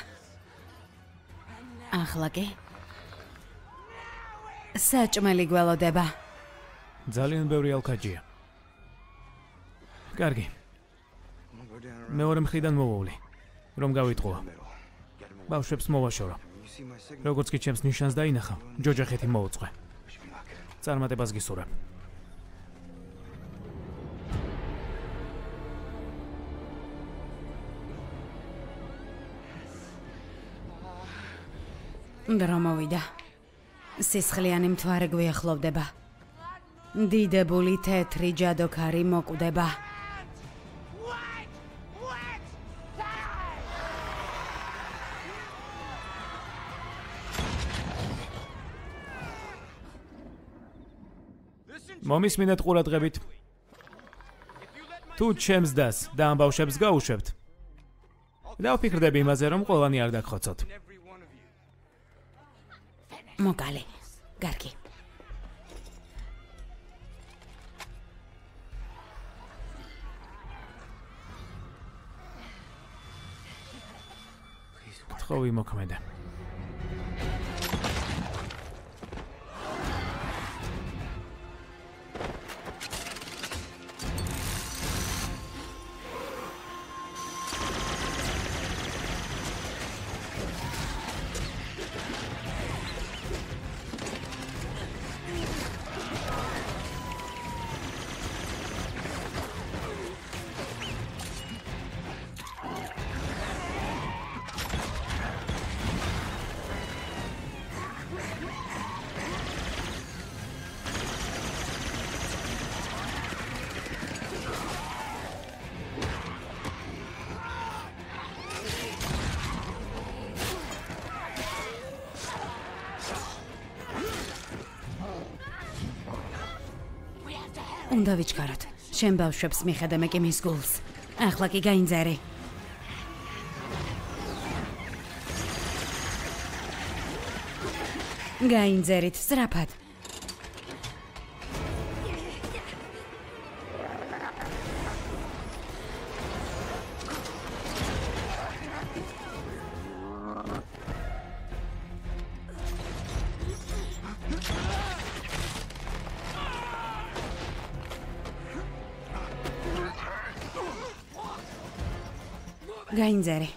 ახლა კი? საჭმელი გველოდება. ძალიან ბევრი ალქაჯია. კარგი. მეორე მხრიდან მოვავლი, რომ გავიტყუო. ბავშვებს მოვაშორო. როგორც კი ჩემს ნიშანს დაინახა, ჯოჯახეთი მოუწყვე. წარმატებას გისურვებ. დრო მოვიდა. სისხლიანი მთვარე გვიახლოვდება. დიდებული თეთრი ჯადოქარი მოკვდება. მომისმინეთ ყურადღებით. თუ ჩემს დას და ამ ბავშვებს გაუშვებთ, დავფიქრდები იმაზე, რომ ყველანი არ დაგხოცოთ. მოკალე, გარკი. გთხოვი მოქმედე. უნდა ვიჩქაროთ. შენ ბავშვებს მიხედე მე კი მის გულს. ახლა კი გაინძარი. გაინძერით სწრაფად. გაინძარი.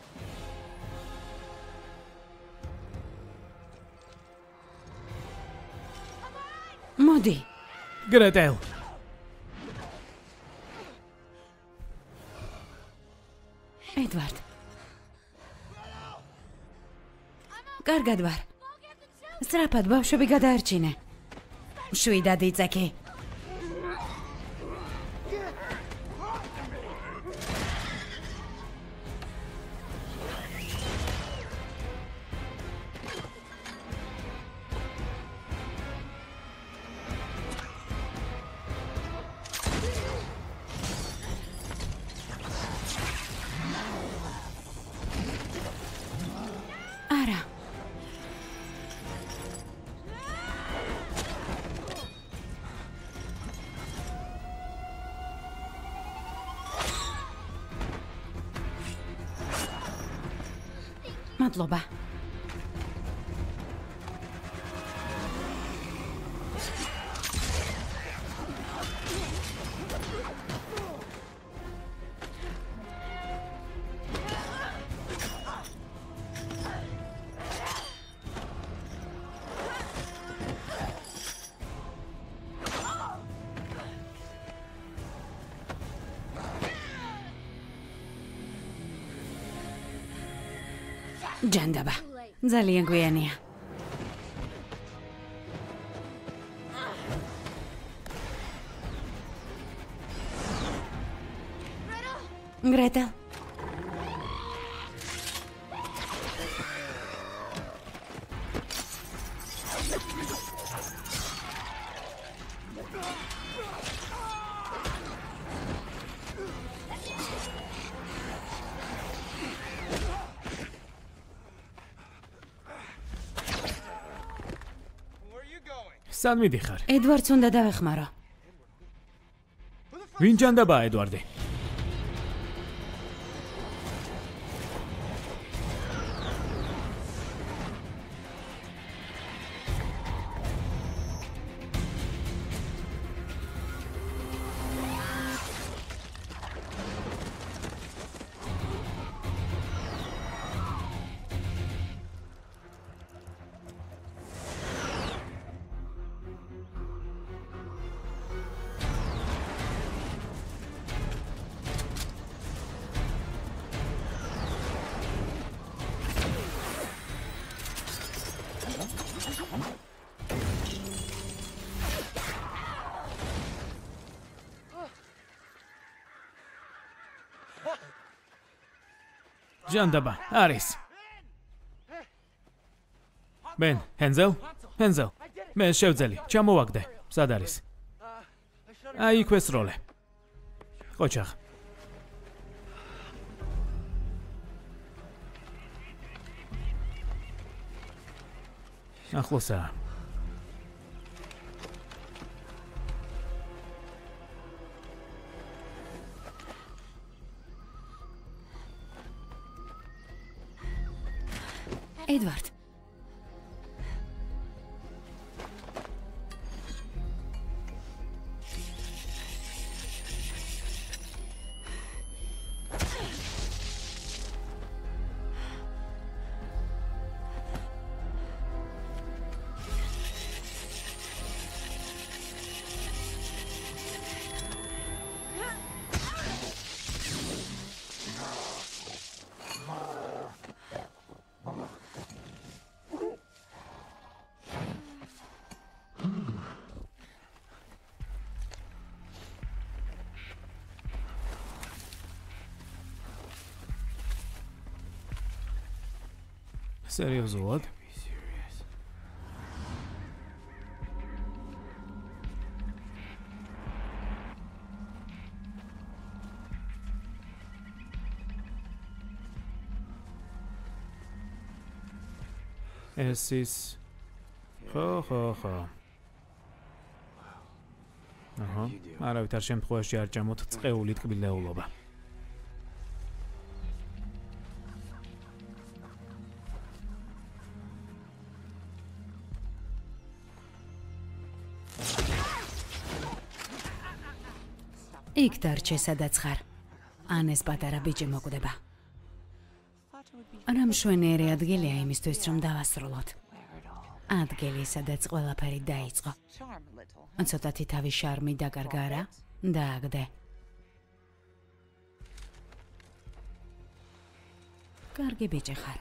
მოდი. გრეტელ. ედვარდ. კარგად ვარ. სწრაფად ბავშვები გადაარჩინე. შვიდად იწექი. არა. მადლობა. ჯანდაბა. ძალიან გვიანია. გრეტელ. სად მიდიხარ? ედვარდს უნდა დავეხმარო. ვინ ჯანდაბაა ედვარდი? ჯანდაბა არის. ბენ, ჰენზელ? ჰენზელ. მე შევძელი, ჩამოვაგდე. სად არის? აი იქ ვესროლე. ყოჩაღ. ახლოსაა. ედვარდ. სერიოზულად? ეს ის ხო. აჰა, არავითარ შემთხვევაში არ ჭამოთ წყეული ტკბილეულობა. იქ დარჩე სადაც ხარ. ან ეს პატარა ბიჭი მოკვდება. რა მშვენიერი ადგილია იმისთვის, რომ დავასრულოთ. ადგილი, სადაც ყველაფერი დაიწყო. ცოტათი თავის შარმი დაკარგა რა? დააგდე. კარგი ბიჭი ხარ.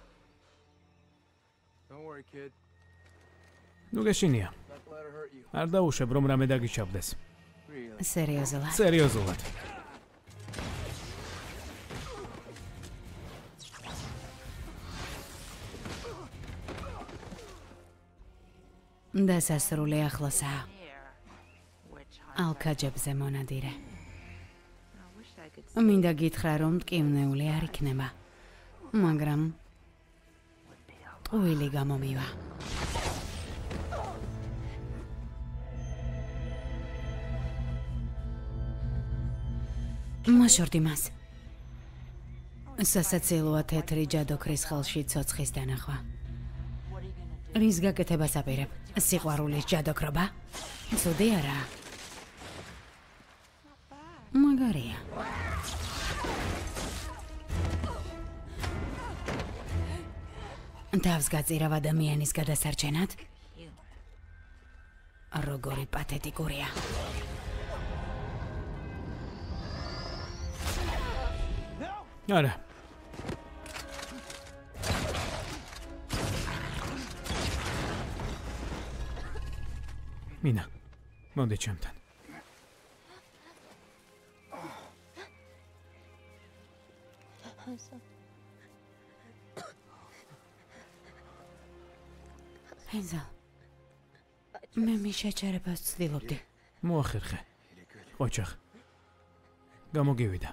ნუ გეშინია. არ დაუშვებ რომ რამე დაგიჩავდეს. სერიოზულად? სერიოზულად. დასასრული ახლოსაა. ალქაჯებზე მონადირე. მინდა გითხრა რომ მტკივნეული არ იქნება. მაგრამ ტყუილი გამომივა. მოშორდი მას. სასაცილოა თეთრი ჯადოქრის ხელში ცოცხის დანახვა. რის გაკეთებას აპირებ? სიყვარულის ჯადოქრობა? ცუდი არა. მაგარია. თავს გაწირავ ადამიანის გადასარჩენად? როგორი პათეტიკურია. არა. მინა, მოდი ჩემთან. ჰენზელ, მე მიშეჩერებას ვცდილობდი. მოახერხე. ოჯახ. გამოგივიდა.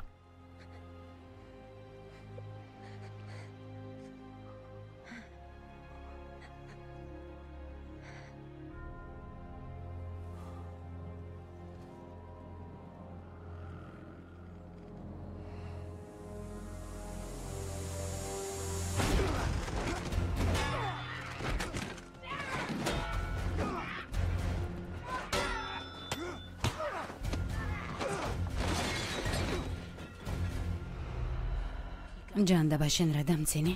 ჯანდაბა შენ რა დამცინი?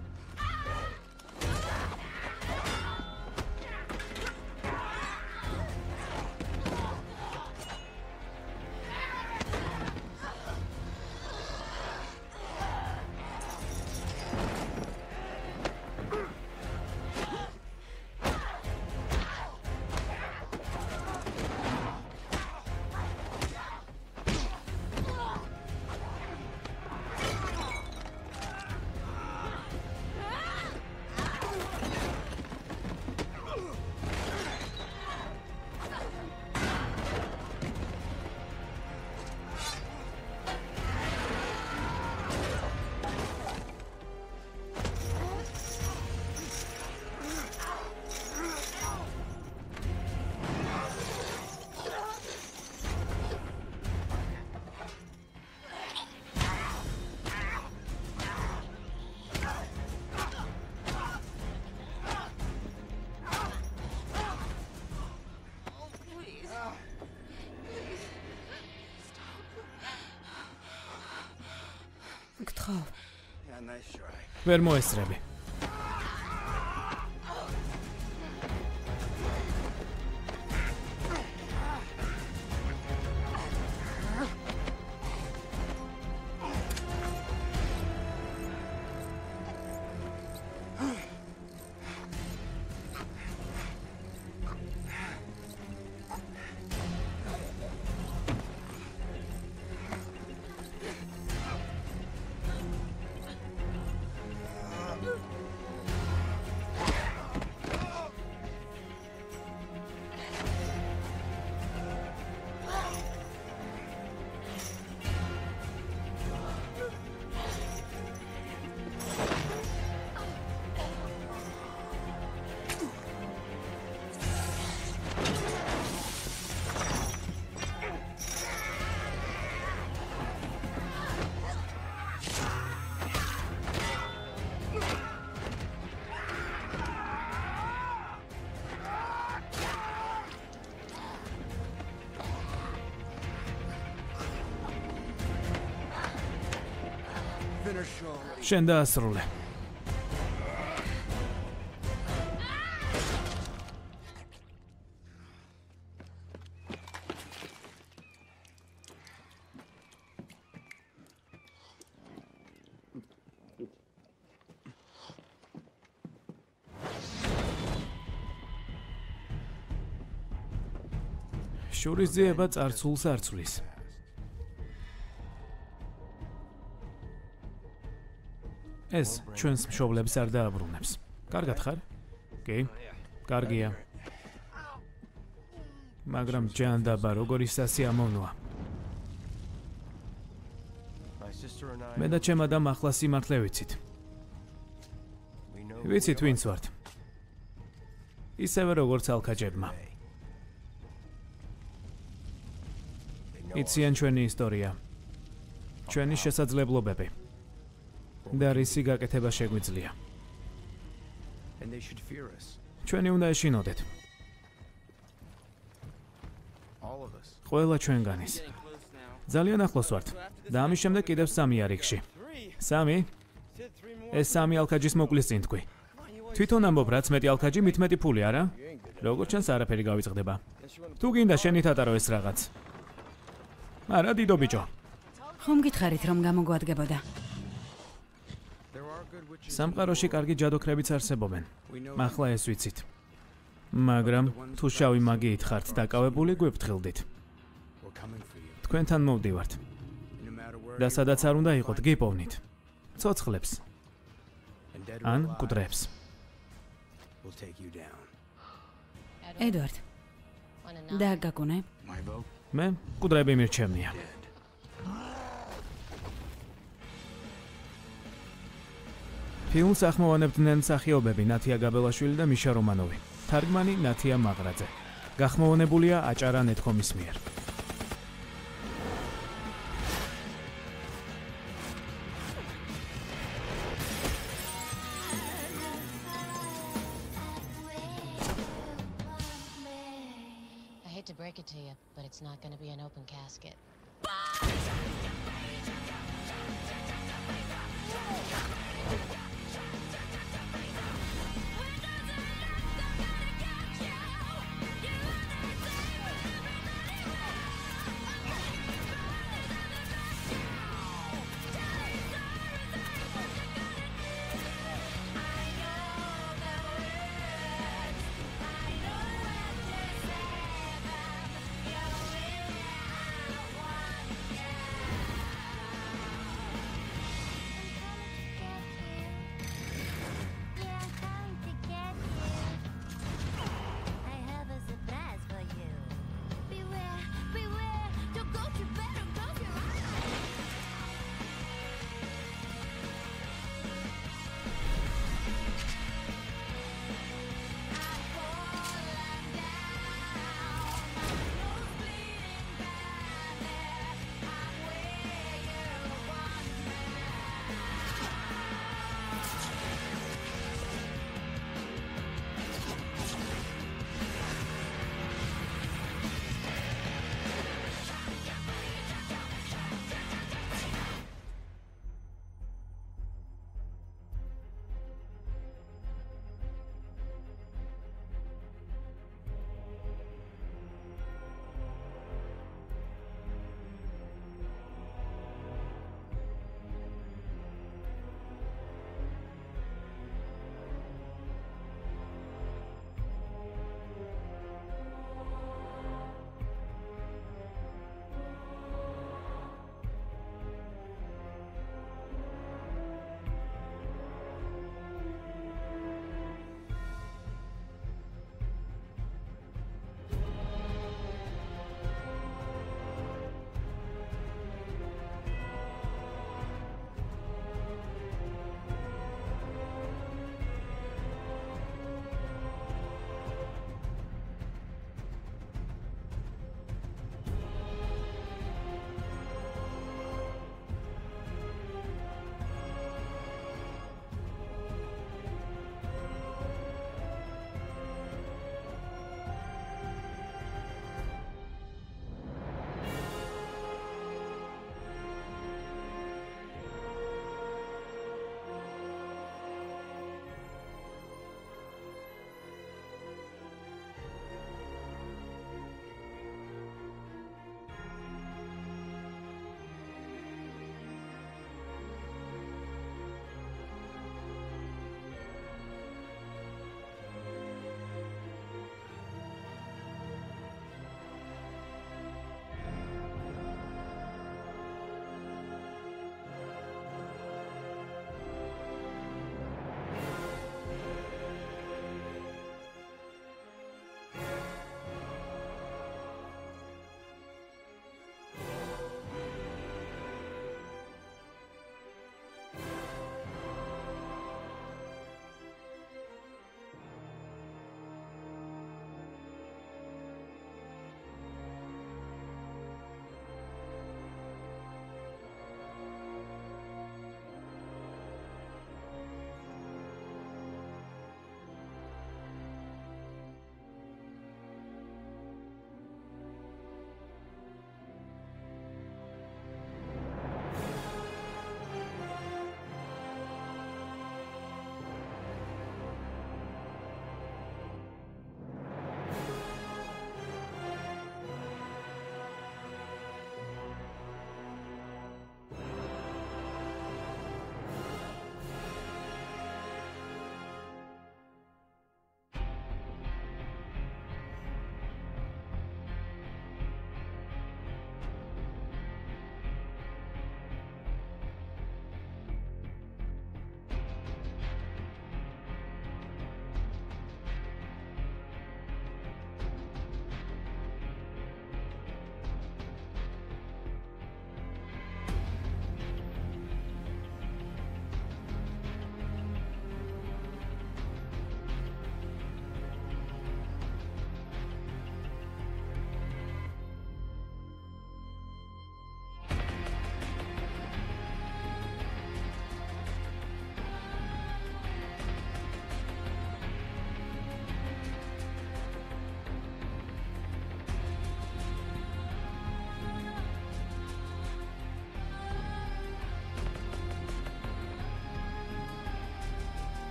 ვერ მოესწრები. შენ დაასრულე. შურისძიება წარცულს არ ცვლის. ეს ჩვენს მშობლებს არ დააბრუნებს. კარგად ხარ? კი. კარგია. მაგრამ ჯანდაბა როგორ ისასიამოვნოა. მე და ჩემ ადამ ახლა სიმართლე ვიცით. ვიცით ვინც ვართ. ისევე როგორც ალქაჯებმა. იციან ჩვენი ისტორია. ჩვენი შესაძლებლობები. და რისი გაკეთება შეგვიძლია. ჩვენი უნდა ეშინოდეთ. ყველა ჩვენგანის. ძალიან ახლოს ვართ. და ამის შემდეგ კიდევ 3 არიქში. 3? ეს 3 ალქაჯის მოკლის წინ თქვი. თვითონ ამბობ რაც მეტი ალქაჯი მით მეტი ფული, არა? როგორც ჩანს არაფერი გავიწყდება. თუ გინდა შენით ატარო ეს რაღაც. არა დიდო ბიჭო. ხომ გითხარით რომ გამოგვადგებოდა? სამყაროში კარგი ჯადოქრებიც არსებობენ. ახლა ეს ვიცით. მაგრამ თუ შავი მაგიით ხართ დაკავებული, გვიფრთხილდით. თქვენთან მოვდივართ. და სადაც არ უნდა იყოთ, გიპოვნით. ცოცხლებს. ან მკვდრებს. ედვარდ. და გაგონე? მე მკვდრები მირჩევნია. ფილმს ახმოვანებდნენ მსახიობები ნათია გაბელაშვილი და მიშა რომანოვი. თარგმანი ნათია მაღრაძე. გახმოვანებულია აჭარა ნეტკომის მიერ. I hate to break it to you, but it's not going to be an open casket.